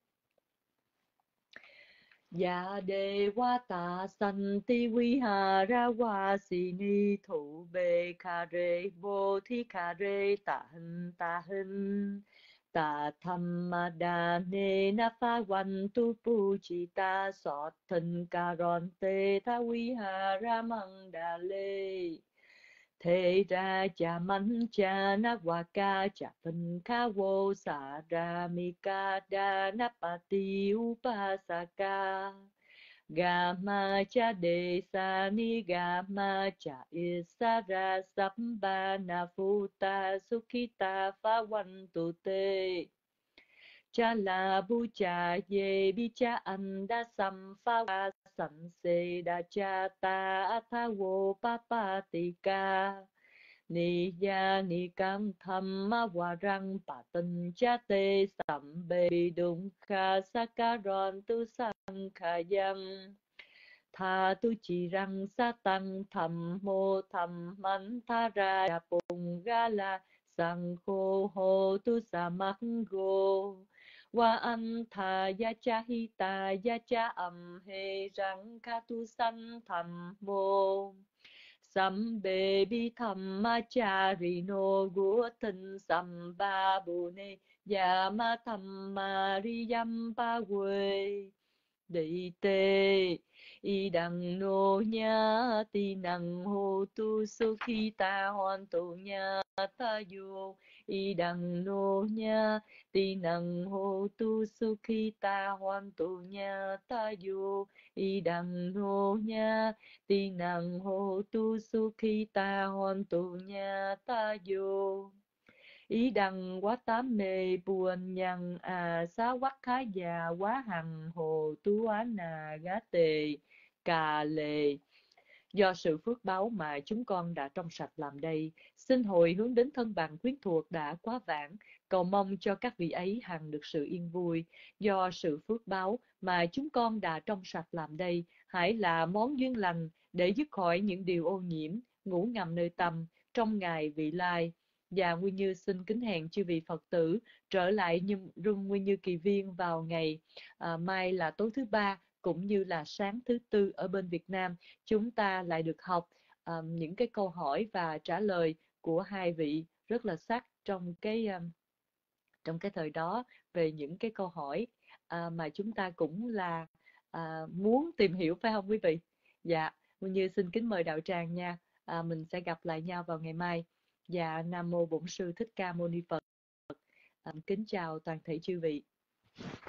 Dạ đề wa ta san ti vi ha ra wa si ni thủ bê kha rê vô thi kha rê ta hình ta tham ma đa nê na pha văn tu pu chi ta sọt thân ca ron tê tha vi ha ra măng đà lê thế ra cha man cha na wa ca cha phân kha vô sa ra mi ca đa na pa ti upasaka Gama cha de sa ni gama cha isara samba na futa sukhita pha văn tu te cha la bu cha ye bi cha anda sam pha wa san se da cha ta tha wo pa pa ti ca ni ya ni cam tham ma wa rang pa tân cha te sam be dung kha sakaron tu sang kha yang tha tu chi răng sa tăng thầm mô thầm mắn tha ra bùng ga la sang khô hô tu sa mắc gô wa an tha ya cha hi ta ya cha âm he răng kha tu san thầm mô sam bê bi tham ma cha ri no gu thân sam ba bu ne ya ma tham ma ri yam ba quê đi tê y đằng nô nhá ti năng hô tu su khi ta hoàn tu nhá ta vô y đằng nô nhá ti năng hô tu su khi ta hoàn tu nhá ta vô y đằng nô nhá ti năng hô tu su khi ta hoàn tu nhá ta vô ý đăng quá tám mê buồn nhằn xá quắc khá già quá hằng hồ tú á nà gá tề cà lề. Do sự phước báu mà chúng con đã trong sạch làm đây, xin hồi hướng đến thân bằng quyến thuộc đã quá vãng, cầu mong cho các vị ấy hằng được sự yên vui. Do sự phước báu mà chúng con đã trong sạch làm đây, hãy là món duyên lành để dứt khỏi những điều ô nhiễm, ngủ ngầm nơi tâm trong ngày vị lai. Và Nguyên Như xin kính hẹn chư vị Phật tử trở lại Rung Nguyên Như Kỳ Viên vào ngày mai là tối thứ Ba cũng như là sáng thứ Tư ở bên Việt Nam. Chúng ta lại được học những cái câu hỏi và trả lời của hai vị rất là sắc trong cái thời đó về những cái câu hỏi mà chúng ta cũng là muốn tìm hiểu, phải không quý vị? Dạ, Nguyên Như xin kính mời đạo tràng nha. Mình sẽ gặp lại nhau vào ngày mai. Dạ, Nam Mô Bổn Sư Thích Ca Mâu Ni Phật. Kính chào toàn thể chư vị.